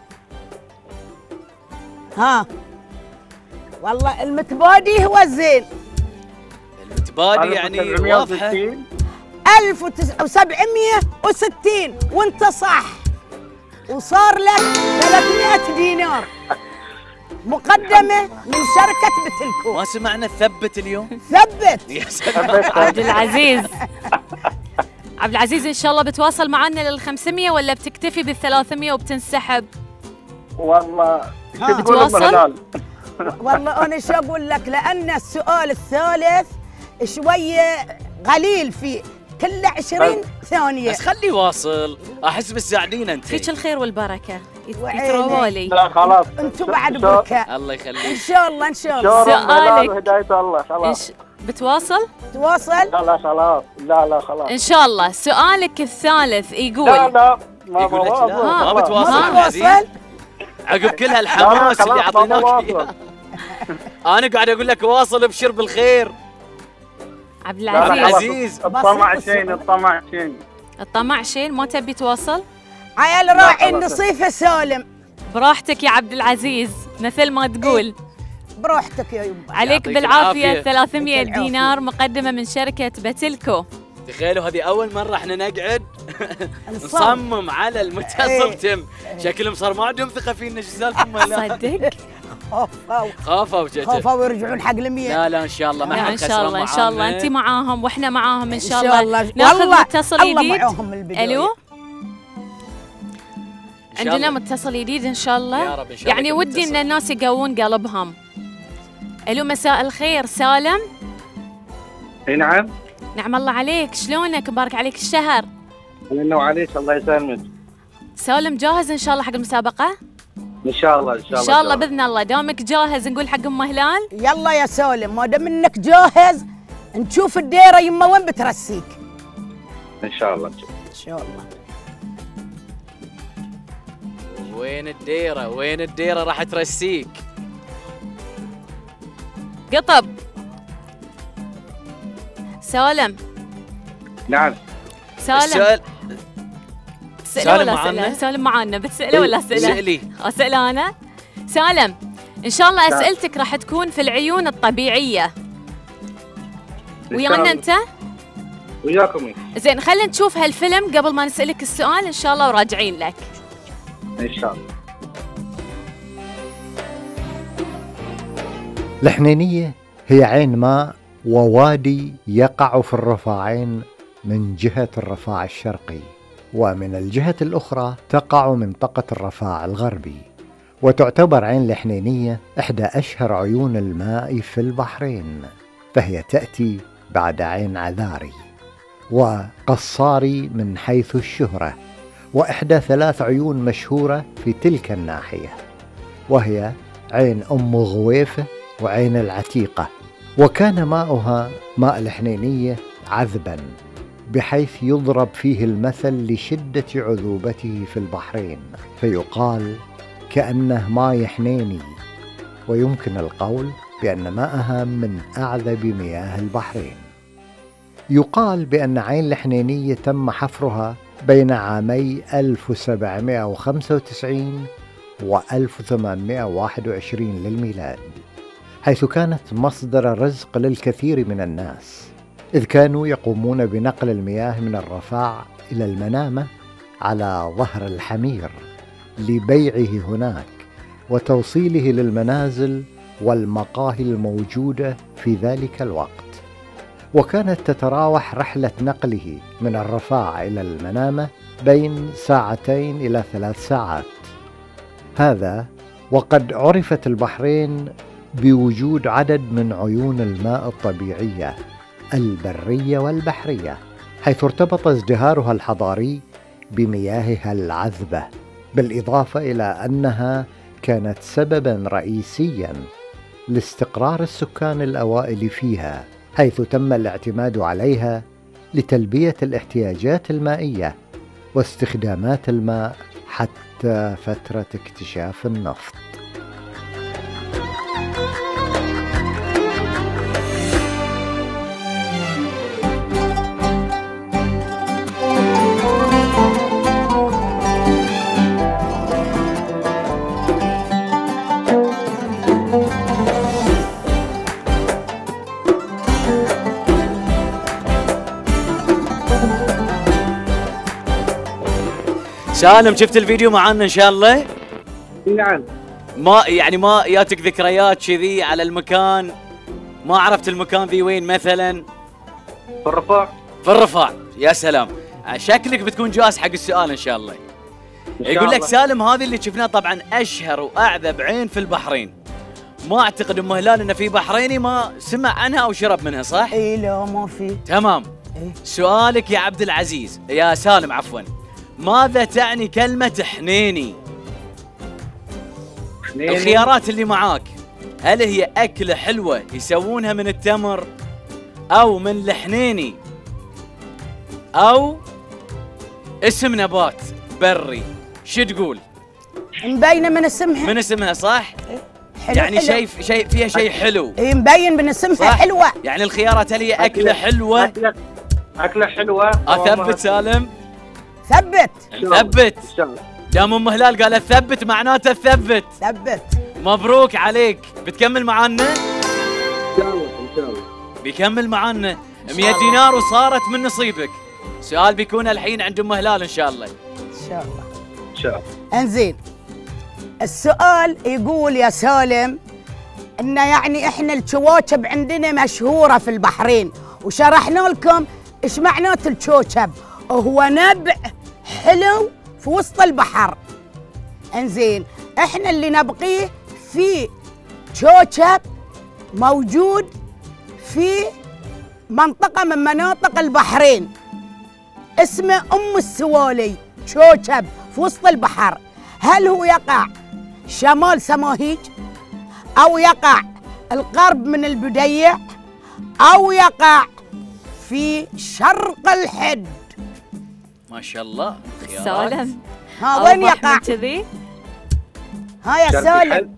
E: ها والله المتبادي هو الزين.
C: المتبادي يعني واضحة.
E: ألف وسبعمئة وستين وانت صح، وصار لك ثلاثمئة دينار مقدمة من شركة بتلكو.
C: ما سمعنا الثبت اليوم؟
E: ثبت
C: يا سلام.
D: عبد العزيز عبد العزيز ان شاء الله بتواصل معنا لل خمسمئة ولا بتكتفي بال ثلاثمئة وبتنسحب؟
K: والله
E: بتواصل؟ والله انا شو اقول لك، لان السؤال الثالث شويه قليل فيه، كله عشرين ثانيه.
C: بس خليه واصل، احس بالساعدين انت.
D: فيك الخير والبركه يتروالي.
K: لا خلاص
E: انتم بعد بركه.
C: الله يخليك.
E: ان شاء الله ان شاء الله.
D: سؤالك
K: هدايه الله خلاص.
D: بتواصل؟
E: تواصل؟
K: لا لا خلاص، لا لا خلاص
D: ان شاء الله. سؤالك الثالث يقول
K: لا لا ما
C: يقول لك لا
K: بواصل.
C: ما بتواصل عبد العزيز عقب كل هالحماس اللي اعطيناك اياه. انا قاعد اقول لك واصل ابشر بالخير.
D: عبد
K: لا لا
D: العزيز
K: عزيز الطمع شين الطمع شين
D: الطمع شين، ما تبي تواصل؟
E: عيال راعي النصيفه سالم.
D: براحتك يا عبد العزيز مثل ما تقول.
E: براحتك يا يبا.
D: عليك
C: يعطيك
D: بالعافيه.
C: العافية.
D: ثلاثمية
E: يعطيك العافية.
D: دينار مقدمه من شركه باتيلكو.
C: تخيلوا هذه اول مره احنا نقعد
E: نصمم.
C: نصمم على المتصل
E: إيه.
C: تم. شكلهم صار ما عندهم ثقه فينا. ايش سالفهم؟ لا
D: صدق
E: خوفوا
C: خافوا شكل.
E: خوفوا ويرجعون حق المية.
C: لا لا ان شاء الله ما
D: لا
C: حد
D: ان شاء
C: خسران
D: الله ان شاء الله
C: معانا.
D: انت معاهم واحنا معاهم ان شاء
E: إن شاء
D: الله.
E: الله.
D: ناخذ
E: والله
D: متصل
E: الله
D: جديد.
E: معاهم من البداية.
D: الو
C: إن شاء
D: عندنا
C: الله.
D: متصل جديد ان شاء الله.
C: يا رب إن شاء الله
D: يعني
C: يكون
D: ودي
C: متصل.
D: ان الناس يقوون قلبهم. الو مساء الخير سالم.
K: اي نعم.
D: نعم الله عليك، شلونك؟ مبارك عليك الشهر.
K: منه وعليك الله يسلمك.
D: سالم جاهز ان شاء الله حق المسابقه؟
K: ان شاء الله ان شاء الله
D: ان شاء الله باذن الله. دامك جاهز نقول حق ام هلال.
E: يلا يا سالم ما دام انك جاهز نشوف الديره يما وين بترسيك.
K: ان شاء الله.
E: ان شاء الله.
C: وين الديره وين الديره راح ترسيك؟
D: قطب سالم.
K: نعم.
D: سالم
C: السؤال
D: تسأله
C: سالم
D: ولا
C: معانا؟
D: اسأله؟ سالم معانا بتسأله ولا اسأله؟
C: سألي.
D: اسأل انا؟ سالم ان شاء الله
K: نعم.
D: اسئلتك راح تكون في العيون الطبيعية.
K: إن شاء
D: ويانا
K: الله.
D: انت؟
K: وياكم
D: زين خلينا نشوف هالفيلم قبل ما نسألك السؤال ان شاء الله وراجعين لك.
K: ان شاء الله.
L: الحنينية هي عين ماء ووادي يقع في الرفاعين من جهة الرفاع الشرقي، ومن الجهة الأخرى تقع منطقة الرفاع الغربي، وتعتبر عين الحنينية إحدى أشهر عيون الماء في البحرين، فهي تأتي بعد عين عذاري وقصاري من حيث الشهرة، وإحدى ثلاث عيون مشهورة في تلك الناحية، وهي عين أم غويفة وعين العتيقة. وكان ماؤها ماء الحنينية عذبا، بحيث يضرب فيه المثل لشدة عذوبته في البحرين، فيقال كأنه ماء حنيني، ويمكن القول بأن ماءها من أعذب مياه البحرين. يقال بأن عين الحنينية تم حفرها بين عامي ألف وسبعمائة وخمسة وتسعين و ألف وثمانمائة وواحد وعشرين للميلاد، حيث كانت مصدر رزق للكثير من الناس، إذ كانوا يقومون بنقل المياه من الرفاع إلى المنامة على ظهر الحمير لبيعه هناك وتوصيله للمنازل والمقاهي الموجودة في ذلك الوقت. وكانت تتراوح رحلة نقله من الرفاع إلى المنامة بين ساعتين إلى ثلاث ساعات. هذا وقد عرفت البحرين بوجود عدد من عيون الماء الطبيعية البرية والبحرية، حيث ارتبط ازدهارها الحضاري بمياهها العذبة، بالإضافة إلى أنها كانت سببا رئيسيا لاستقرار السكان الأوائل فيها، حيث تم الاعتماد عليها لتلبية الاحتياجات المائية واستخدامات الماء حتى فترة اكتشاف النفط.
C: سالم شفت الفيديو معانا ان شاء الله؟
K: نعم.
C: ما يعني ما ياتك ذكريات كذي على المكان؟ ما عرفت المكان ذي وين مثلا؟
K: في الرفاع.
C: في الرفاع، يا سلام. شكلك بتكون جاهز حق السؤال ان شاء الله. يقول لك سالم هذه اللي شفناها طبعا اشهر واعذب عين في البحرين. ما اعتقد ام هلال انه في بحريني ما سمع عنها او شرب منها، صح؟
E: اي لا ما في.
C: تمام.
E: إيه؟
C: سؤالك يا عبد العزيز يا سالم عفوا، ماذا تعني كلمة حنيني؟
K: حنيني.
C: الخيارات اللي معاك، هل هي أكلة حلوة يسوونها من التمر، او من الحنيني او اسم نبات بري، شو تقول؟
E: مبينه من اسمها.
C: من اسمها صح؟
E: حلو
C: يعني
E: حلو.
C: شيء شيء فيها شيء حلو.
E: اي مبين من اسمها
C: صح؟
E: حلوه.
C: يعني الخيارات هل هي اكله حلوه؟
K: اكله اكله حلوه.
C: اثبت سالم؟
E: ثبت.
C: نثبت. دام ام هلال قالت ثبت معناته ثبت.
E: ثبت.
C: مبروك عليك، بتكمل معانا؟
K: ان شاء الله ان شاء الله.
C: بيكمل معانا مئة دينار وصارت من نصيبك. سؤال بيكون الحين عند ام هلال ان شاء الله.
E: ان شاء الله.
K: ان شاء الله.
E: انزين. السؤال يقول يا سالم ان يعني احنا الكواكب عندنا مشهوره في البحرين، وشرحنا لكم ايش معنات الكوكب، وهو نبع حلو في وسط البحر. انزين احنا اللي نبقيه في كوكب موجود في منطقه من مناطق البحرين اسمه ام السوالي، كوكب في وسط البحر. هل هو يقع شمال سماهيج او يقع الغرب من البديع او يقع في شرق الحد؟
C: ما شاء الله.
D: سالم
E: ها وين يقع؟
D: كذي
E: ها يا سالم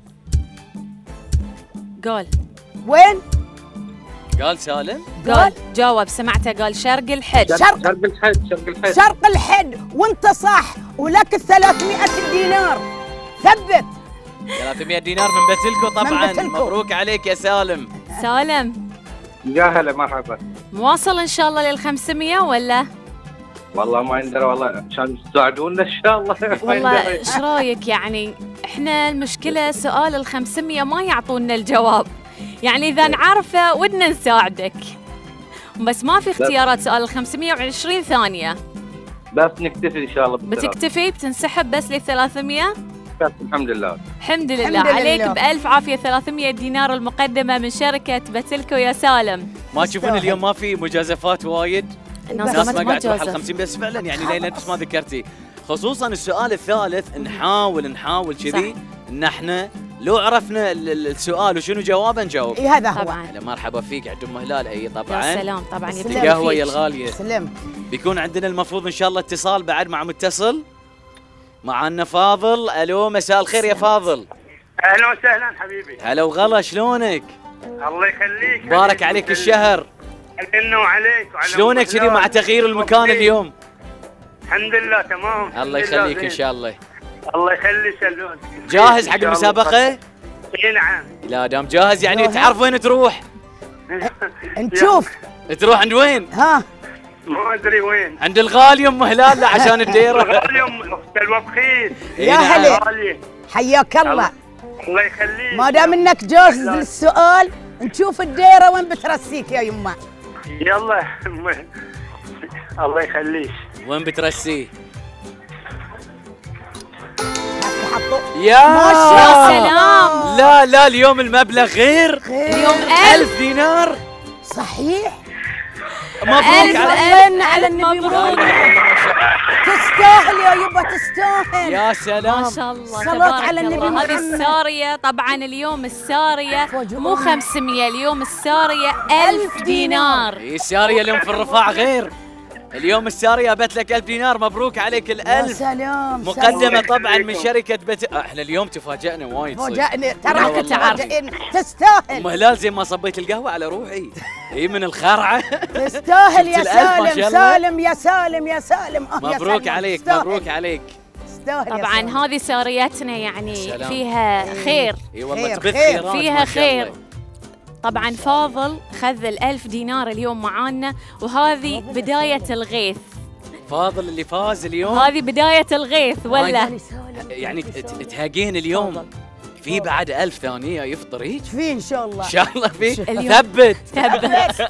D: قول
E: وين؟
C: قال سالم؟
D: قال جاوب، سمعته قال شرق الحد.
E: شرق
K: شرق الحد شرق الحد
E: شرق الحد، وانت صح، ولك الثلاثمائة دينار. ثبت.
C: ثلاثمئة دينار من بتلكو طبعا.
E: من بتلكو.
C: مبروك عليك يا سالم.
D: سالم
K: يا هلا مرحبا.
D: مواصل ان شاء الله لل خمسمية ولا؟
K: والله ما عندنا والله، عشان تساعدونا ان شاء الله.
D: والله ايش رايك؟ يعني احنا المشكله سؤال ال خمسمية ما يعطونا الجواب، يعني اذا نعرفه ودنا نساعدك، بس ما في اختيارات. سؤال ال خمسمية وعشرين ثانيه.
K: بس نكتفي ان شاء الله بالثلاث.
D: بتكتفي بتنسحب بس لل ثلاثمية؟
K: بس الحمد لله.
D: الحمد لله.
E: الحمد
D: عليك
E: لله.
D: بألف عافية. ثلاثمية دينار المقدمة من شركة بتلكو يا سالم.
C: ما تشوفون اليوم ما في مجازفات وايد؟
D: الناس
C: الناس
D: ما
C: ما قاعد تروح
D: تجازف.
C: على خمسين، بس فعلا يعني ليلى نفس ما ذكرتي، خصوصا السؤال الثالث نحاول نحاول كذي ان احنا لو عرفنا ال- ال- السؤال وشنو جوابه نجاوب.
E: اي هذا هو.
D: طبعا.
C: هلا مرحبا فيك عند ام هلال. اي طبعا.
D: يا سلام طبعا.
E: سلام.
D: يطيب
C: القهوه
D: فيك.
C: يا الغاليه.
E: سلام.
C: بيكون عندنا المفروض ان شاء الله اتصال بعد مع متصل معنا فاضل. الو مساء الخير يا فاضل.
K: اهلا وسهلا حبيبي.
C: هلا وغلا، شلونك؟
K: الله يخليك.
C: بارك عليك الشهر.
K: علينا وعليك وعلى
C: شلونك كذي مع تغيير المكان اليوم؟
K: الحمد لله تمام.
C: الله يخليك ان شاء الله.
K: الله يخلي سلون.
C: جاهز حق المسابقه؟
K: اي نعم.
C: لا دام جاهز يعني تعرف وين تروح؟
E: نشوف.
C: تروح عند وين؟
E: ها
K: ما ادري وين.
C: عند الغالي ام هلال لا عشان الديره.
K: اليوم اخت الوبخيل.
E: يا هلا. حياك الله.
K: الله يخليك.
E: ما دام انك جاهز للسؤال نشوف الديره وين بترسيك يا يما.
K: يلا. الله يخليك.
C: وين بترسيه؟
E: يا
C: ما
D: شاء الله.
C: لا لا اليوم المبلغ غير.
D: اليوم
C: ألف دينار.
E: صحيح.
C: مبروك
E: ألف
C: على
E: ألف على النبي
C: لا
E: محمد.
C: إله إلا الله.
E: تستاهل يا يبا تستاهل.
C: يا سلام.
D: ما شاء الله
E: صلاة
D: تبارك
E: على النبي
D: الله. هذه
E: محمد.
D: السارية طبعا اليوم السارية مو خمسمية، اليوم السارية ألف دينار.
C: إيه السارية اليوم في الرفاع غير. اليوم السارية بت لك ألف دينار. مبروك عليك
E: يا
C: الألف.
E: سلام.
C: مقدمة طبعا من شركة بت... احنا اليوم تفاجئنا وايد صدق.
E: فاجأني
C: لا
E: ترى
C: والله.
E: تفاجئني. تستاهل.
C: ام هلال زي ما صبيت القهوة على روحي. هي من الخرعة.
E: تستاهل يا
C: شفت الألف ما
E: سالم.
C: شاء الله؟
E: سالم يا سالم يا سالم. آه يا
C: مبروك
E: سلام.
C: عليك
E: تستاهل.
C: مبروك عليك.
E: تستاهل يا
D: طبعا
E: سالم.
D: هذه سارياتنا يعني
C: سلام.
D: فيها خير.
C: اي والله
E: خير،
C: تبث
E: خير.
C: خيرات
D: فيها
C: ما شاء الله.
D: خير. طبعا فاضل خذ الألف دينار اليوم معانا، وهذه بداية الغيث.
C: فاضل اللي فاز اليوم.
D: هذه بداية الغيث ولا؟
C: يعني ت- ت- تهاجين اليوم في بعد ألف ثانية يفطر هيك؟
E: في ان شاء الله.
C: ان شاء الله في.
D: اليوم.
C: ثبت.
D: ثبت.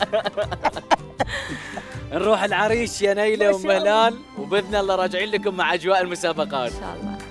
C: نروح العريش يا نيلة
E: ما
C: وام
E: شاء الله.
C: هلال، وباذن الله راجعين لكم مع اجواء المسابقات.
D: إن شاء الله.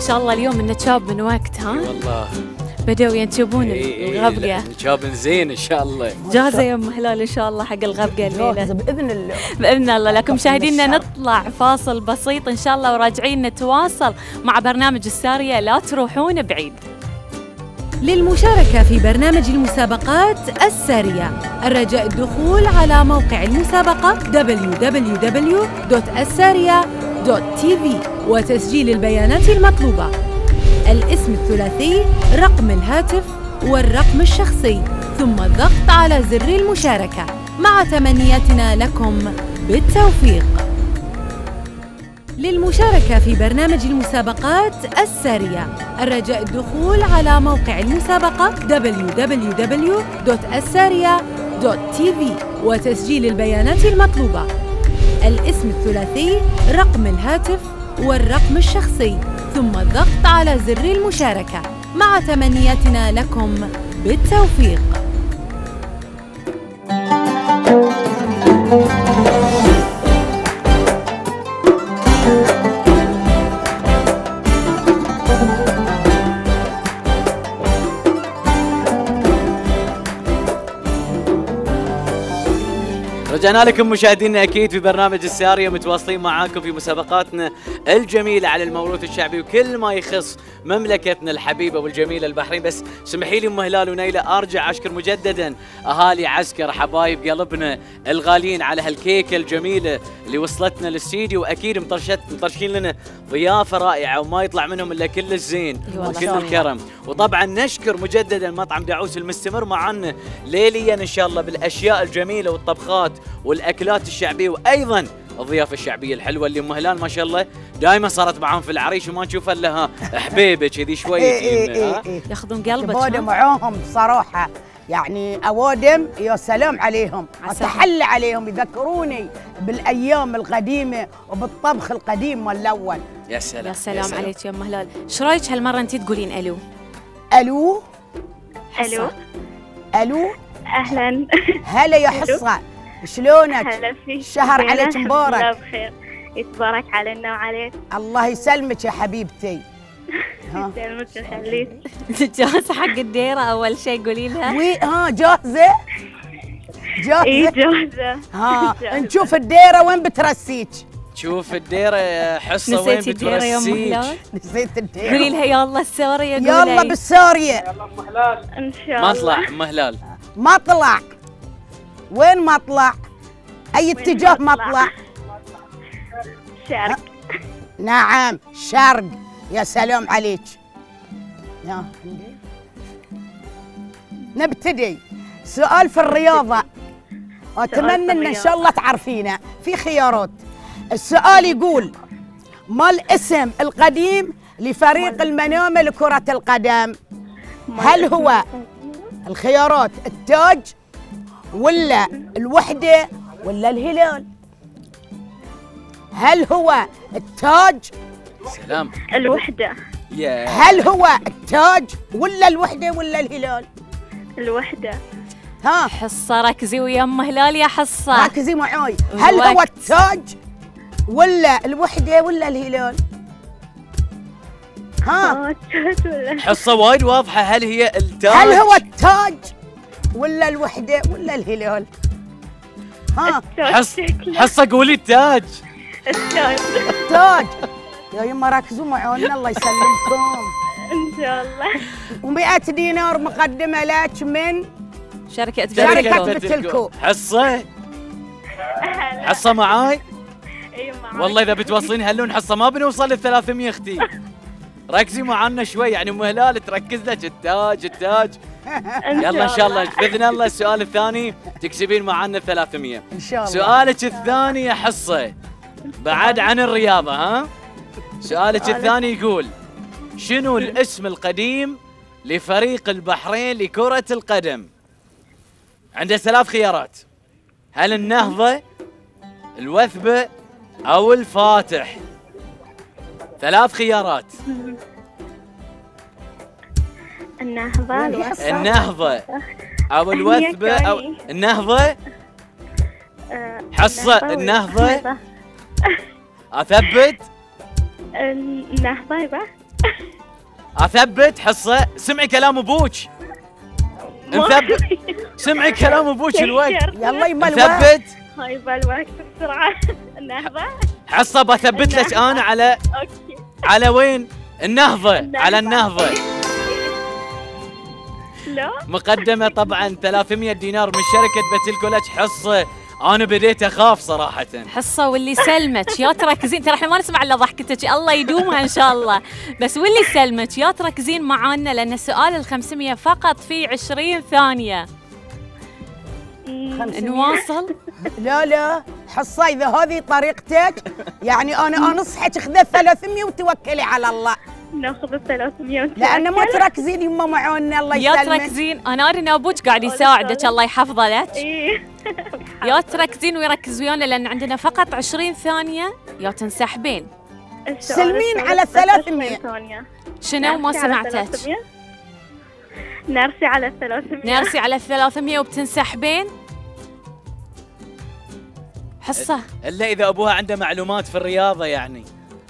D: شاء الله اليوم النشاب من وقت ها؟
C: والله
D: بدوا ينشبون
C: إيه
D: الغبقة.
C: نشاب زين ان شاء الله.
D: جاهزة يا ام هلال ان شاء الله حق الغبقة الليلة
E: باذن الله.
D: باذن الله. لكن مشاهدينا نطلع فاصل بسيط ان شاء الله وراجعين نتواصل مع برنامج السارية، لا تروحون بعيد.
I: للمشاركة في برنامج المسابقات السارية الرجاء الدخول على موقع المسابقة دبليو دبليو دبليو دوت السارية دوت تي في وتسجيل البيانات المطلوبة: الاسم الثلاثي، رقم الهاتف والرقم الشخصي، ثم الضغط على زر المشاركة. مع تمنياتنا لكم بالتوفيق. للمشاركة في برنامج المسابقات السارية الرجاء الدخول على موقع المسابقة دبليو دبليو دبليو دوت السارية دوت تي في وتسجيل البيانات المطلوبة: الاسم الثلاثي، رقم الهاتف والرقم الشخصي، ثم الضغط على زر المشاركة. مع تمنياتنا لكم بالتوفيق.
C: رجعنا لكم مشاهدينا اكيد في برنامج السارية، متواصلين معاكم في مسابقاتنا الجميلة على الموروث الشعبي وكل ما يخص مملكتنا الحبيبة والجميلة البحرين. بس سمحي لي ام هلال ونيلة ارجع اشكر مجددا اهالي عسكر حبايب قلبنا الغاليين على هالكيكة الجميلة اللي وصلتنا للاستديو، واكيد مطرشت مطرشين لنا ضيافة رائعة وما يطلع منهم الا كل الزين وكل الكرم. وطبعا نشكر مجددا مطعم دعوس المستمر معنا ليليا ان شاء الله بالاشياء الجميلة والطبخات والاكلات الشعبيه، وايضا الضيافه الشعبيه الحلوه اللي ام هلال ما شاء الله دائما صارت معاهم في العريش وما نشوف الا حبيبه كذي شويه
D: ياخذون قلبك.
E: اودم معاهم بصراحه، يعني اودم يا سلام عليهم، اتحلى عليهم، يذكروني بالايام القديمه وبالطبخ القديم والاول.
C: يا سلام
D: يا سلام, يا سلام. عليك يا ام هلال. ايش رايك هالمره انت تقولين الو؟
E: الو
M: الو
E: الو
M: اهلا.
E: هلا يا حصه، شلونك؟
M: هلا فيك.
E: شهر عليك مبارك.
M: الله بخير، يتبارك علينا وعليك.
E: الله يسلمك يا حبيبتي.
M: يسلمك ويخليك.
D: جاهزة حق الديرة أول شيء قولي لها؟
E: وي ها جاهزة؟ جاهزة؟
M: إي جاهزة.
E: ها نشوف الديرة وين بترسيك؟
C: شوف الديرة يا حصة وين بترسيك؟
E: نسيت الديرة.
D: قولي لها يلا السورية.
E: يلا بالسورية.
H: يلا ام هلال.
M: ان شاء الله.
C: ما طلع ام هلال.
E: مطلع. وين مطلع؟ أي اتجاه مطلع؟
M: شرق.
E: نعم شرق. يا سلام عليك. يا نبتدي. سؤال في الرياضة، أتمنى إن إن شاء الله تعرفينه. في خيارات. السؤال يقول: ما الاسم القديم لفريق المنامة لكرة القدم؟ هل هو الخيارات التاج ولا الوحدة ولا الهلال؟ هل هو التاج؟
C: سلام.
M: الوحدة.
C: yeah.
E: هل هو التاج ولا الوحدة ولا الهلال؟
M: الوحدة.
E: ها
D: حصة ركزي ويا ام هلال يا حصة.
E: ركزي معاي. هل هو التاج ولا الوحدة ولا الهلال؟ ها
C: حصة وايد واضحة. هل هي التاج؟
E: هل هو التاج ولا الوحدة ولا الهلال؟ ها
C: حصة حصة قولي التاج.
M: التاج.
E: التاج. يا يما ركزوا معانا الله يسلمكم.
M: ان شاء الله.
E: ومئة دينار مقدمة لك من
D: شركة
E: شركة بتلكو.
C: حصة حصة معاي؟
M: اي معاي.
C: والله اذا بتوصلين هاللون حصة ما بنوصل لل ثلاثمية اختي. ركزي معنا شوي، يعني ام هلال تركز لك التاج التاج. يلا ان شاء الله باذن الله السؤال الثاني تكسبين معنا ثلاثمية
E: ان شاء الله.
C: سؤالك الثاني يا حصة بعد عن الرياضة. ها سؤالك الثاني يقول: شنو الاسم القديم لفريق البحرين لكرة القدم؟ عنده ثلاث خيارات: هل النهضة، الوثبة، أو الفاتح؟ ثلاث خيارات.
M: النهضة.
C: النهضة أو الوثبة أو النهضة. حصة النهضة. أثبت.
M: النهضة.
C: اثبت حصه. سمعي كلام ابوك. نثبت. سمعي كلام ابوك الوقت.
E: يلا يما الوقت.
C: نثبت.
M: هاي يبا الوقت بسرعة. النهضة.
C: حصه بثبت لك انا على
M: اوكي.
C: على وين؟ النهضه. على النهضه.
M: لا.
C: مقدمه طبعا ثلاثمية دينار من شركه بتلكو لك حصه. انا بديت اخاف صراحه.
D: حصه واللي سلمك يا تركزين، ترى احنا ما نسمع الا ضحكتك، الله يدومها ان شاء الله. بس واللي سلمك يا تركزين معانا، لان السؤال ال خمسمية فقط في عشرين ثانيه. نواصل.
E: لا لا حصه اذا هذه طريقتك يعني انا انصحك خذ ثلاثمية وتوكلي على الله.
M: ناخذ ال ثلاثمية
E: لأن ما تركزين يما معانا الله يسلمك.
D: يا تركزين، انا ارى ان ابوك قاعد يساعدك الله يحفظه لك.
M: ايه.
D: يا تركزين ويركز ويانا لان عندنا فقط عشرين ثانيه، يا تنسحبين.
E: سلمين على ثلاثمية.
D: شنو ما سمعتك؟
M: نرسي على الثلاثمية.
D: نرسي على الثلاثمية وبتنسحبين؟ حصة.
C: الا اذا ابوها عنده معلومات في الرياضه يعني.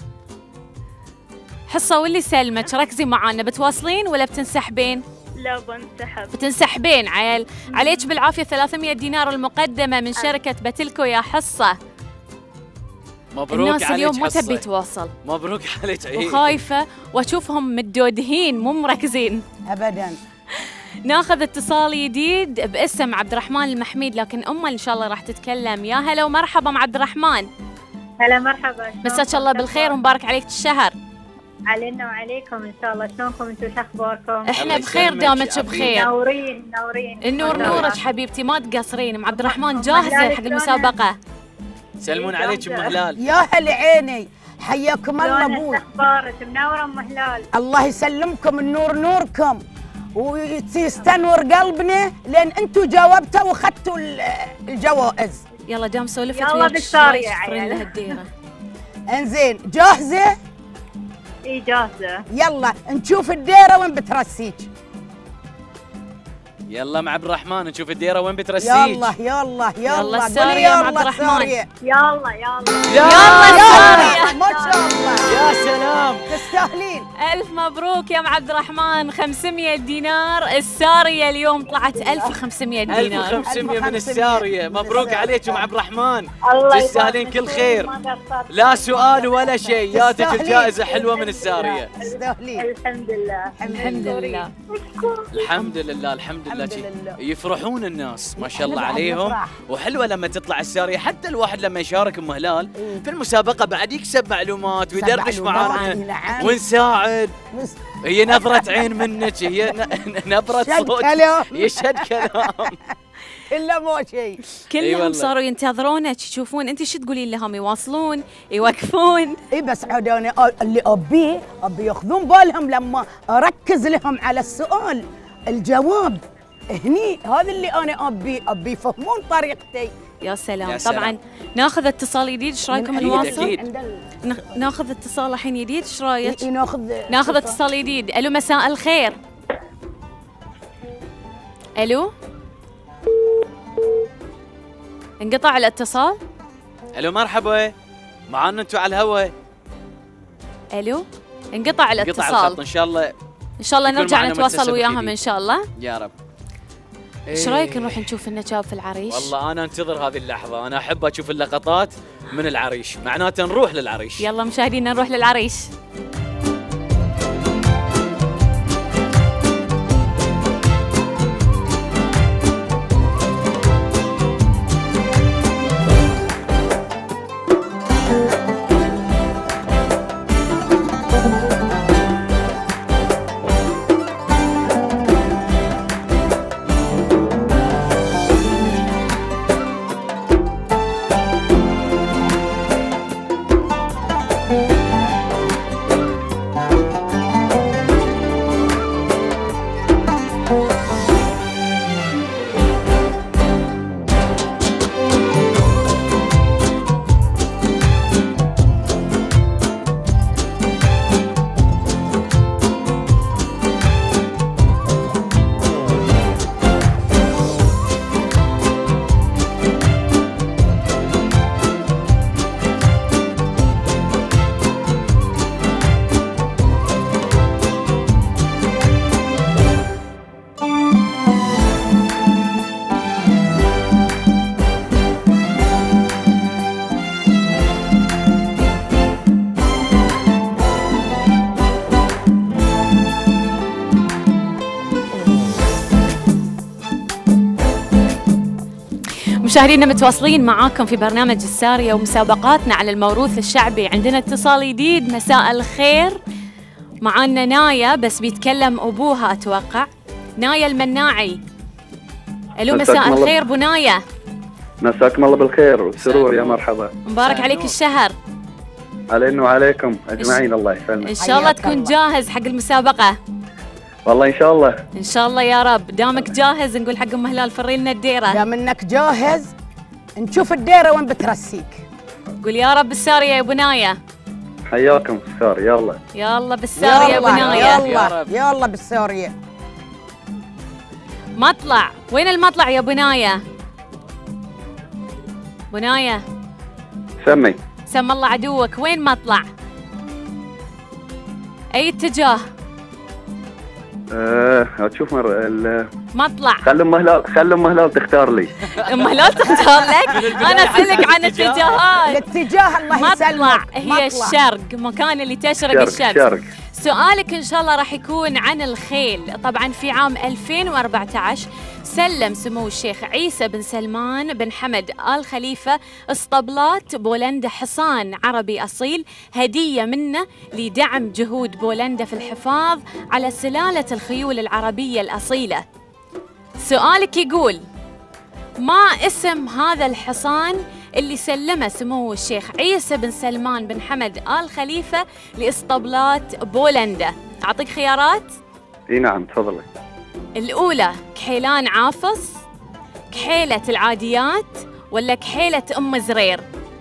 D: حصة واللي سلمك ركزي معانا، بتواصلين ولا بتنسحبين؟
M: لا بنسحب.
D: بتنسحبين عيل. عليك بالعافية ثلاثمية دينار المقدمة من شركة بتلكو يا حصة.
C: مبروك
D: الناس
C: عليك
D: اليوم ما
C: حصة.
D: تبي تواصل.
C: مبروك عليك عيد.
D: وخايفة واشوفهم متدودهين مو مركزين.
E: ابدا.
D: ناخذ اتصال جديد باسم عبد الرحمن المحميد، لكن امه ان شاء الله راح تتكلم. يا هلا ومرحبا ام عبد الرحمن.
M: هلا مرحبا.
D: مساك الله بالخير ومبارك عليك الشهر.
M: علينا وعليكم ان شاء الله. شلونكم انتم؟ شو اخباركم؟
D: احنا بخير دامك بخير.
M: منورين منورين.
D: النور نورك حبيبتي ما تقصرين. ام عبد الرحمن جاهزه حق المسابقه.
C: سلمون عليك ام هلال.
E: يا هل عيني حياكم الله ابوي.
M: اخبارك؟ منوره ام هلال.
E: الله يسلمكم النور نوركم ويستنور قلبنا لان انتم جاوبتوا واخذتوا الجوائز.
D: يلا دام سولفت
M: يلا بالسارية
D: عيال لها الديره.
E: انزين جاهزه؟
M: اي جاهزه.
E: يلا نشوف الديره وين بترسيك.
C: يلا مع عبد الرحمن نشوف الديره وين بترسيك.
E: يلا يلا يلا
D: يلا السارية يا عبد الرحمن.
M: يلا يلا
D: يلا السارية.
E: ما شاء الله.
C: يا سلام
E: تستاهلين.
D: ألف مبروك يا ام عبد الرحمن. خمسمية دينار السارية اليوم طلعت ألف وخمسمية دينار.
C: ألف وخمسمية من السارية. مبروك عليك ام عبد الرحمن.
M: الله
C: تستاهلين كل خير. لا سؤال ولا شيء، جاتك الجائزة حلوة من السارية.
E: تستاهلين.
M: الحمد لله.
D: الحمد لله.
C: الحمد لله الحمد لله.
E: لله.
C: يفرحون الناس ما شاء الله
E: بعد
C: عليهم.
E: نفرح.
C: وحلوة لما تطلع السارية، حتى الواحد لما يشارك ام هلال في المسابقة بعد يكسب معلومات ويدردش معانا ونساعد. هي نظرة عين منك، هي نبرة صوت يشهد كلام.
E: الا مو شيء.
D: كلهم صاروا ينتظرونك يشوفون انت شو تقولين لهم، يواصلون يوقفون.
E: اي بس عاد انا اللي ابيه ابي ياخذون بالهم لما اركز لهم على السؤال الجواب هني، هذا اللي انا ابي ابي يفهمون طريقتي.
D: يا سلام.
C: يا سلام.
D: طبعا ناخذ اتصال جديد، ايش رايكم نواصل؟
C: أكيد.
D: ناخذ اتصال الحين جديد، ايش رايك؟
E: إيه ناخذ
D: ناخذ اتصال جديد. الو مساء الخير. الو انقطع الاتصال.
C: الو مرحبا معانا انتم على الهواء.
D: الو انقطع الاتصال.
C: قطع الخط ان شاء الله.
D: ان شاء الله
C: يكون
D: نرجع
C: معنا
D: نتواصل
C: مكتسب
D: وياهم
C: جديد.
D: ان شاء الله.
C: يا رب.
D: ايش رايك نروح نشوف النجاب في العريش؟
C: والله انا انتظر هذه اللحظه، انا احب اشوف اللقطات من العريش، معناته نروح للعريش.
D: يلا مشاهدينا نروح للعريش. مشاهدينا متواصلين معاكم في برنامج السارية ومسابقاتنا على الموروث الشعبي. عندنا اتصال جديد. مساء الخير، معانا نايا بس بيتكلم أبوها أتوقع. نايا المناعي. ألو مساء الخير أبو نايا.
N: مساكم الله بالخير والسرور، يا مرحبا.
D: مبارك عليك الشهر.
N: علينا وعليكم أجمعين، الله يسلمك.
D: إن شاء الله تكون جاهز حق المسابقة.
N: والله إن شاء الله.
D: إن شاء الله يا رب. دامك جاهز نقول حق أم هلال فري لنا الديرة.
E: دام إنك جاهز نشوف الديرة وين بترسيك.
D: قول يا رب بالسارية يا أبو نايا.
N: حياكم بالسار. يلا
D: يلا بالسارية يا أبو نايا.
E: يلا يلا بالسارية.
D: مطلع، وين المطلع يا أبو نايا؟ أبو نايا
N: سمي.
D: سم الله عدوك. وين مطلع؟ أي اتجاه؟
N: ااا تشوف مر ال
D: مطلع.
N: خلي ام هلال خلي ام هلال تختار لي.
D: ام هلال تختار لك؟ انا اسالك عن اتجاهات.
E: الاتجاه الله يسلمك.
D: مطلع هي الشرق، مكان اللي تشرق الشمس.
N: شرق.
D: سؤالك ان شاء الله راح يكون عن الخيل. طبعا في عام ألفين وأربعة عشر سلم سمو الشيخ عيسى بن سلمان بن حمد آل خليفة اسطبلات بولندا حصان عربي أصيل هدية منه لدعم جهود بولندا في الحفاظ على سلالة الخيول العربية الأصيلة. سؤالك يقول: ما اسم هذا الحصان اللي سلمه سمو الشيخ عيسى بن سلمان بن حمد آل خليفة لإسطبلات بولندا؟ أعطيك خيارات؟
N: اي نعم تفضلي.
D: الأولى كحيلان عافص، كحيلة العاديات، ولا كحيلة أم زرير؟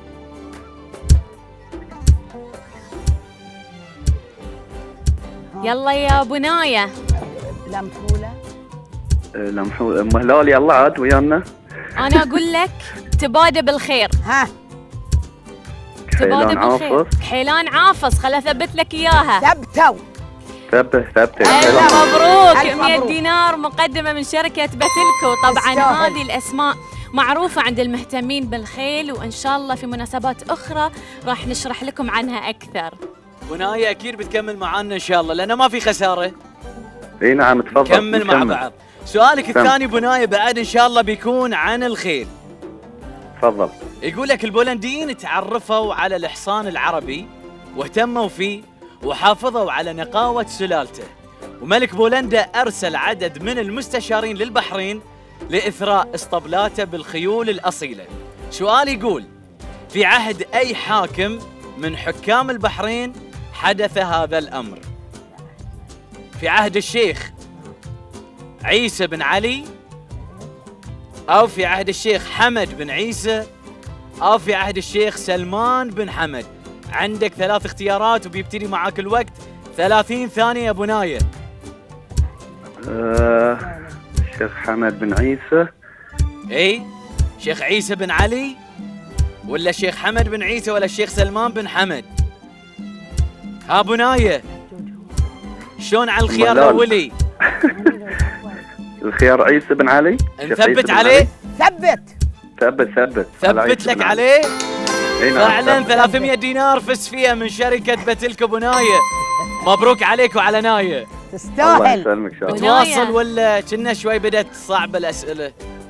D: يلا يا أبو نايا.
E: لمحولة.
N: لمحولة ام هلال يلا عاد ويانا.
D: أنا أقول لك تبادى بالخير.
E: ها
N: كحيلان عافص.
D: كحيلان عافص، خل أثبت لك إياها.
E: ثبتوا.
N: ثبت ثبت.
D: مبروك. مئة دينار مقدمة من شركة بتلكو. طبعا هذه الأسماء معروفة عند المهتمين بالخيل، وإن شاء الله في مناسبات أخرى راح نشرح لكم عنها أكثر.
C: ونايا أكيد بتكمل معانا إن شاء الله لأنه ما في خسارة.
N: اي نعم تفضل.
C: كمل مع بعض. سؤالك الثاني بنايا بعد إن شاء الله بيكون عن الخيل.
N: تفضل.
C: يقول لك البولنديين تعرفوا على الحصان العربي واهتموا فيه وحافظوا على نقاوة سلالته، وملك بولندا أرسل عدد من المستشارين للبحرين لإثراء اسطبلاته بالخيول الأصيلة. سؤال يقول: في عهد أي حاكم من حكام البحرين حدث هذا الأمر؟ في عهد الشيخ عيسى بن علي، أو في عهد الشيخ حمد بن عيسى، أو في عهد الشيخ سلمان بن حمد؟ عندك ثلاث اختيارات وبيبتدي معاك الوقت ثلاثين ثانية يا أبو نايا.
N: آه، الشيخ حمد بن عيسى.
C: اي شيخ عيسى بن علي ولا الشيخ حمد بن عيسى ولا الشيخ سلمان بن حمد؟ ها أبو نايا شلون على الخيار الأولي؟
N: الخيار عيسى بن علي.
C: نثبت عليه؟
E: ثبت
N: ثبت ثبت
C: ثبت لك عليه؟
N: نعم.
C: فعلا ثلاثمئة دينار فز فيها من شركة بتلكو أبو نايا. مبروك عليك وعلى نايا.
E: تستاهل.
N: الله يسلمك ان شاء الله.
C: بتواصل ولا كنا شوي بدت صعبة الأسئلة؟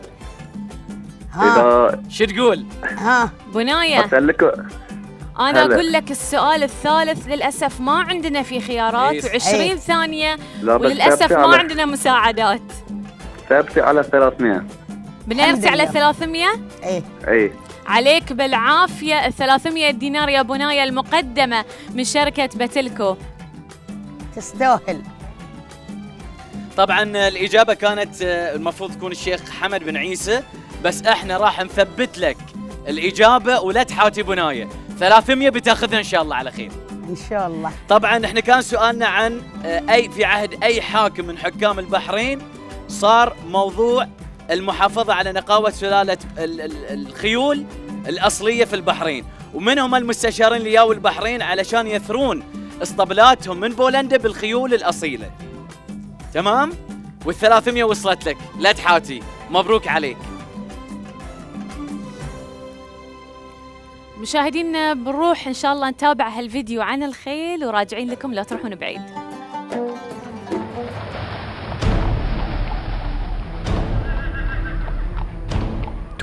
N: ها
C: شو تقول؟
D: ها بنايا
N: اسالك.
D: انا اقول لك السؤال الثالث للاسف ما عندنا فيه خيارات وعشرين ثانية، وللاسف ما عندنا مساعدات.
N: ثابتة على ثلاثمئة.
D: بنرسي على ثلاثمئة؟
E: ايه
N: ايه
D: عليك بالعافية. الثلاثمئة دينار يا بنايا المقدمة من شركة بتلكو.
E: تستاهل.
C: طبعا الإجابة كانت المفروض تكون الشيخ حمد بن عيسى، بس احنا راح نثبت لك الإجابة ولا تحاتي بنايا. ثلاثمئة بتاخذها إن شاء الله على خير.
E: إن شاء الله.
C: طبعا احنا كان سؤالنا عن أي في عهد أي حاكم من حكام البحرين صار موضوع المحافظة على نقاوة سلالة الخيول الأصلية في البحرين، ومن هم المستشارين اللي جاوا البحرين علشان يثرون اسطبلاتهم من بولندا بالخيول الأصيلة. تمام؟ والثلاثمئة وصلت لك، لا تحاتي. مبروك عليك.
D: مشاهدينا بنروح إن شاء الله نتابع هالفيديو عن الخيل وراجعين لكم، لا تروحون بعيد.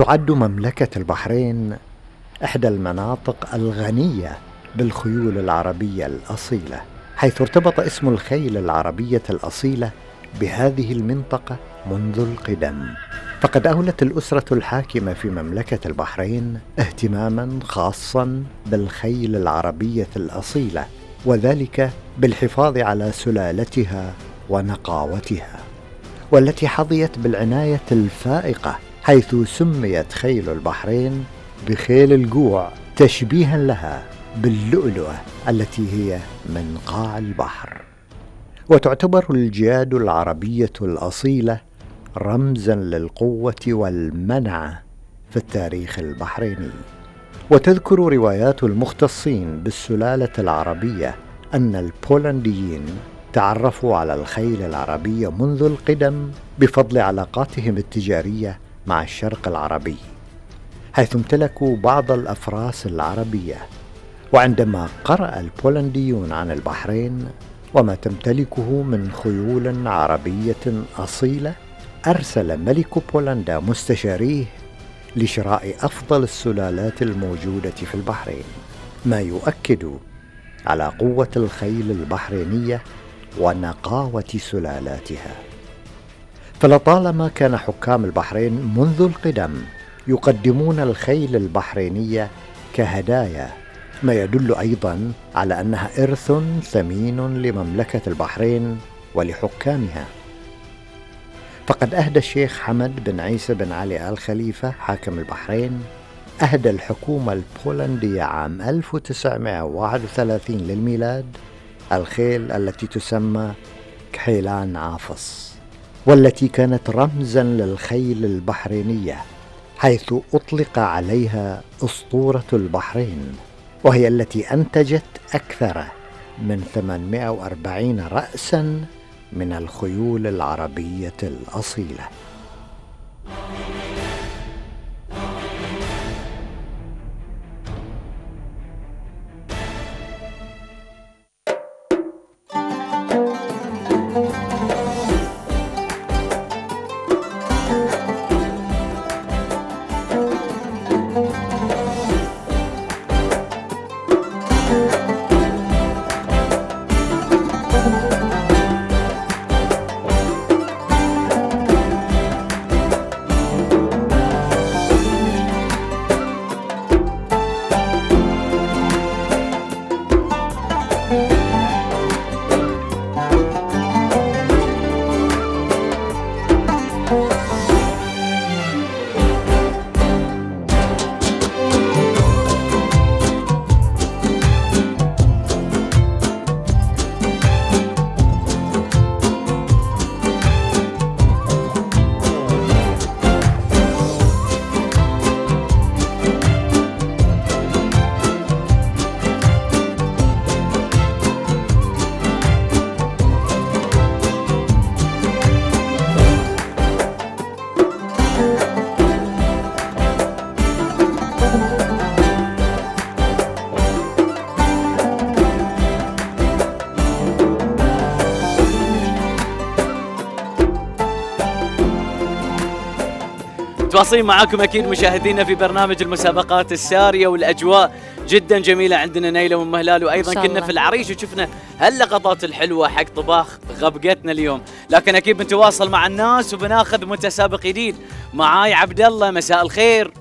L: تعد مملكة البحرين إحدى المناطق الغنية بالخيول العربية الأصيلة، حيث ارتبط اسم الخيل العربية الأصيلة بهذه المنطقة منذ القدم. فقد أولت الأسرة الحاكمة في مملكة البحرين اهتماما خاصا بالخيل العربية الأصيلة، وذلك بالحفاظ على سلالتها ونقاوتها، والتي حظيت بالعناية الفائقة، حيث سميت خيل البحرين بخيل الجوع تشبيها لها باللؤلؤة التي هي من قاع البحر. وتعتبر الجياد العربية الأصيلة رمزا للقوة والمنعة في التاريخ البحريني. وتذكر روايات المختصين بالسلالة العربية أن البولنديين تعرفوا على الخيل العربية منذ القدم بفضل علاقاتهم التجارية مع الشرق العربي، حيث امتلكوا بعض الأفراس العربية. وعندما قرأ البولنديون عن البحرين وما تمتلكه من خيول عربية أصيلة، أرسل ملك بولندا مستشاريه لشراء أفضل السلالات الموجودة في البحرين، ما يؤكد على قوة الخيل البحرينية ونقاوة سلالاتها. فلطالما كان حكام البحرين منذ القدم يقدمون الخيل البحرينية كهدايا، ما يدل أيضا على أنها إرث ثمين لمملكة البحرين ولحكامها. فقد أهدى الشيخ حمد بن عيسى بن علي آل خليفة حاكم البحرين أهدى الحكومة البولندية عام ألف وتسعمائة وواحد وثلاثين للميلاد الخيل التي تسمى كحيلان عافص، والتي كانت رمزا للخيل البحرينية، حيث أطلق عليها أسطورة البحرين، وهي التي أنتجت أكثر من ثمانمائة وأربعين رأسا من الخيول العربية الأصيلة.
C: متواصلين معاكم اكيد مشاهدينا في برنامج المسابقات الساريه، والاجواء جدا جميله عندنا نيله وام هلال، وايضا كنا في العريش وشفنا هاللقطات الحلوه حق طباخ غبقتنا اليوم. لكن اكيد بنتواصل مع الناس وبناخذ متسابق جديد. معاي عبد الله، مساء الخير.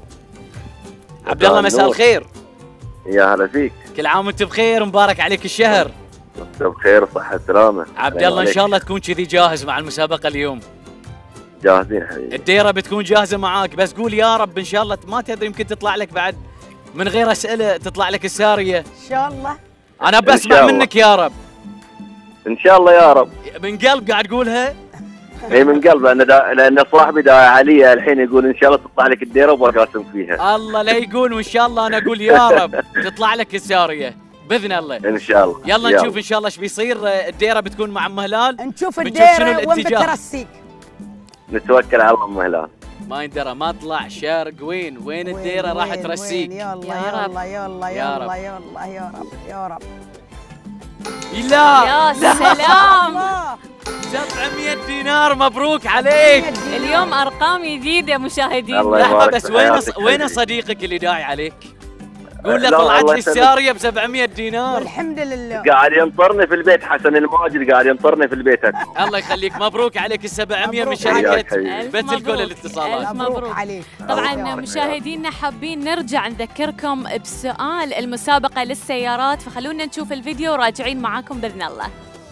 C: عبد الله مساء الخير.
O: يا هلا فيك.
C: كل عام وانت بخير ومبارك عليك الشهر.
O: انت بخير وصحه وسلامه.
C: عبد الله ان شاء الله تكون كذي جاهز مع المسابقه اليوم.
O: جاهزين حبيبي.
C: الديره بتكون جاهزه معاك، بس قول يا رب ان شاء الله. ما تدري يمكن تطلع لك بعد من غير اسئله تطلع لك الساريه
E: ان شاء الله.
C: انا بسمع منك يا رب.
O: ان شاء الله يا رب.
C: من قلب قاعد تقولها؟
O: اي من قلب، لان دا... لان صاحبي داعي علي الحين يقول ان شاء الله تطلع لك الديره وبقاسم فيها.
C: الله لا يقول، وان شاء الله انا اقول يا رب تطلع لك الساريه باذن الله.
O: ان شاء الله.
C: يلا يلا نشوف ان شاء الله ايش بيصير. الديره بتكون مع ام هلال،
E: نشوف الديره وين بترسيك.
O: نتوكل على ام هلال.
C: ما يندرى ما طلع شرق وين وين الديره راح ترسيك.
E: يلا يلا يلا يلا يلا يا رب يا رب.
C: لا
D: يا سلام.
C: سبعمية دينار مبروك عليك.
D: اليوم ارقام جديده مشاهدينا.
C: لحظه بس، وين وين صديقك اللي داعي عليك؟ قول له طلعت لي الساريه ب سبعمية دينار.
E: الحمد لله.
O: قاعد ينطرني في البيت حسن الماجد، قاعد ينطرني في البيت.
C: الله يخليك، مبروك عليك ال سبعمية من شركه بتلكو للاتصالات.
D: ألف مبروك عليك. طبعا مشاهدينا حابين نرجع نذكركم بسؤال المسابقه للسيارات، فخلونا نشوف الفيديو وراجعين معاكم باذن الله.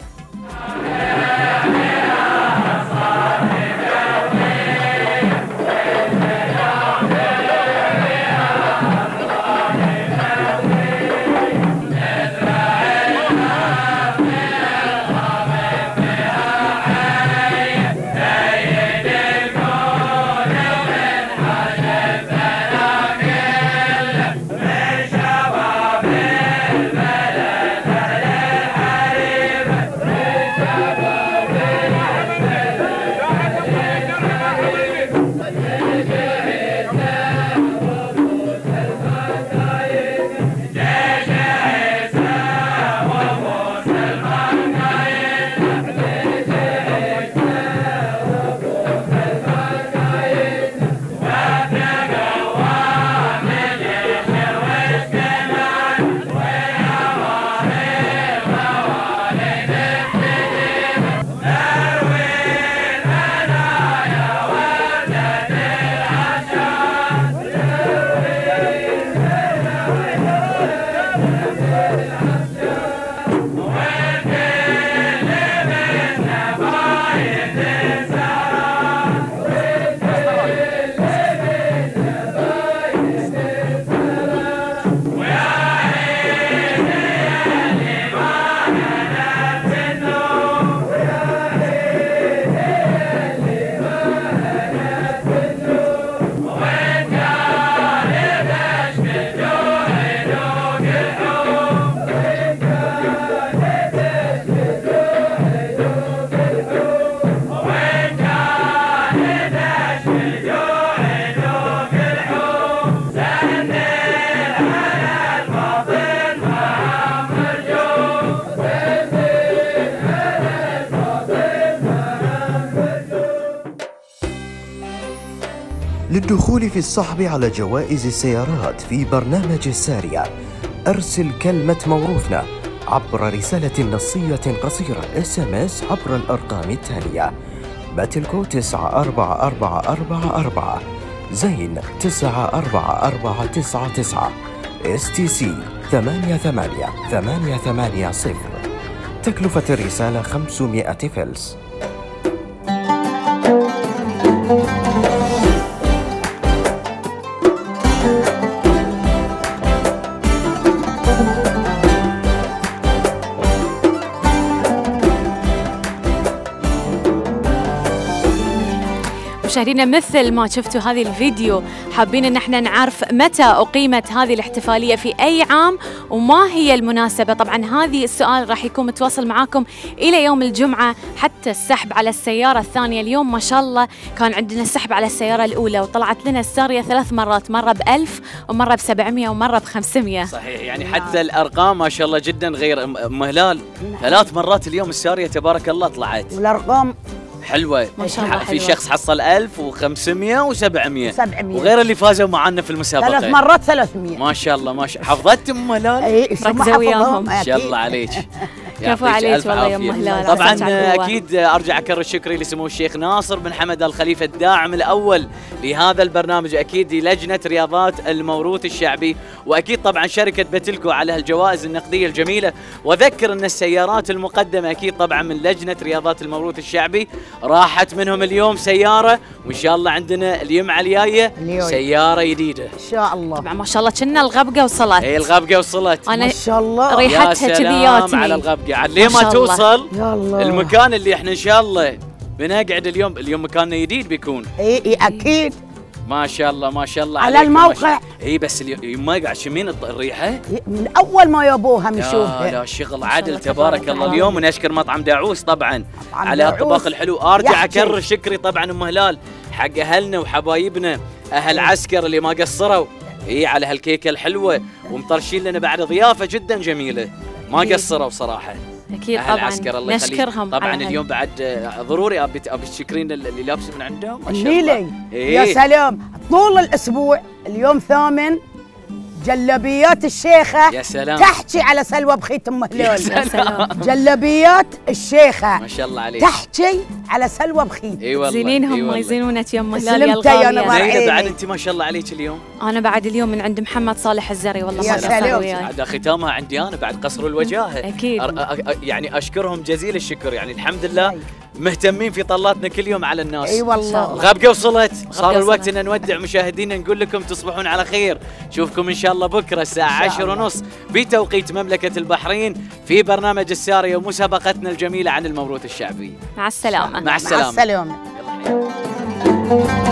J: للدخول في السحب على جوائز السيارات في برنامج السارية، أرسل كلمة موروثنا عبر رسالة نصية قصيرة اس ام اس عبر الأرقام التالية: باتلكو تسعة أربعة أربعة أربعة أربعة، زين تسعة أربعة أربعة تسعة تسعة، اس تي سي ثمانية ثمانية ثمانية ثمانية صفر. تكلفة الرسالة خمسمائة فلس.
D: مشاهدينا مثل ما شفتوا هذه الفيديو، حابين ان احنا نعرف متى اقيمت هذه الاحتفاليه، في اي عام، وما هي المناسبه. طبعا هذه السؤال راح يكون متواصل معاكم الى يوم الجمعه حتى السحب على السياره الثانيه. اليوم ما شاء الله كان عندنا السحب على السياره الاولى وطلعت لنا الساريه ثلاث مرات، مره ب ألف ومره ب سبعمية ومره ب خمسمية.
C: صحيح، يعني حتى الارقام ما شاء الله جدا غير. ام هلال ثلاث مرات اليوم الساريه تبارك الله طلعت،
E: والارقام
C: حلوه
D: ما شاء الله.
C: في شخص حصل ألف وخمسمية وسبعمية
E: سبعمية،
C: وغير اللي فازوا معنا في المسابقه
E: ثلاث مرات ثلاثمية.
C: ما شاء الله ما شاء. حفظت ام هلال؟
E: اي
D: ركزوا وياهم
C: ما شاء الله عليك.
D: كفو عليك والله يا ام هلال.
C: طبعا اكيد ارجع اكرر شكري لسمو الشيخ ناصر بن حمد الخليفه الداعم الاول لهذا البرنامج، اكيد لجنه رياضات الموروث الشعبي، واكيد طبعا شركه بتلكو على الجوائز النقديه الجميله. واذكر ان السيارات المقدمه اكيد طبعا من لجنه رياضات الموروث الشعبي راحت منهم اليوم سياره، وان شاء الله عندنا الجمعه الجايه سياره جديده
E: ان شاء الله.
D: طبعا ما شاء الله كنا الغبقه وصلت.
C: اي الغبقه وصلت
D: انا
E: ما شاء الله
D: ريحتها كذي جاتني
C: على الغبقه، عاد ليه ما توصل
E: يا الله.
C: المكان اللي احنا ان شاء الله بنقعد اليوم. اليوم مكاننا جديد بيكون.
E: اي اي اكيد
C: ما شاء الله ما شاء الله
E: على الموقع.
C: اي بس اليوم ما قاعد شمين الريحه
E: من اول ما يابوها نشوفها.
C: لا شغل عدل تبارك الله اليوم. ونشكر مطعم داعوس طبعا على هالطباخ الحلو. ارجع اكرر شكري طبعا ام هلال حق اهلنا وحبايبنا اهل عسكر اللي ما قصروا اي على هالكيكه الحلوه، ومطرشين لنا بعد ضيافه جدا جميله، ما قصروا صراحه.
D: اكيد
C: أهل
D: طبعا
C: عسكر الله يخليك.
D: نشكرهم
C: طبعا
D: على
C: اليوم بعد آه، ضروري ابي ابي تشكرين اللي لابس من عندهم ما شاء الله.
E: الليلي
C: إيه؟
E: يا سلام طول الاسبوع اليوم ثامن جلبيات الشيخة
C: يا سلام.
E: تحكي على سلوى بخيت ام هلول.
C: يا سلام.
E: جلبيات الشيخة
C: ما شاء الله عليك.
E: تحكي على سلوى بخيت.
C: اي والله
D: زينينهم
C: إي والله.
D: يزينونك يا ام هلال يا
E: سلمتي يا نبع
D: الغالية.
C: زينب بعد
E: عيني.
C: انت ما شاء الله عليك اليوم.
D: انا بعد اليوم من عند محمد صالح الزري والله
E: يا
D: ما
E: سلام.
D: قصر وياي.
C: عاد ختامها عندي انا بعد قصر الوجاهه.
D: أكيد.
C: أر- أ- أ- يعني اشكرهم جزيل الشكر، يعني الحمد لله مهتمين في طلاتنا كل يوم على الناس.
E: اي والله.
C: غابقه وصلت، صار
D: غابقة
C: الوقت
D: وصلت.
C: ان نودع مشاهدينا، نقول لكم تصبحون على خير، نشوفكم ان شاء الله بكره الساعه عشرة ونص بتوقيت مملكه البحرين في برنامج الساريه ومسابقتنا الجميله عن الموروث الشعبي.
D: مع السلامه.
C: مع السلامه.
E: مع السلامة.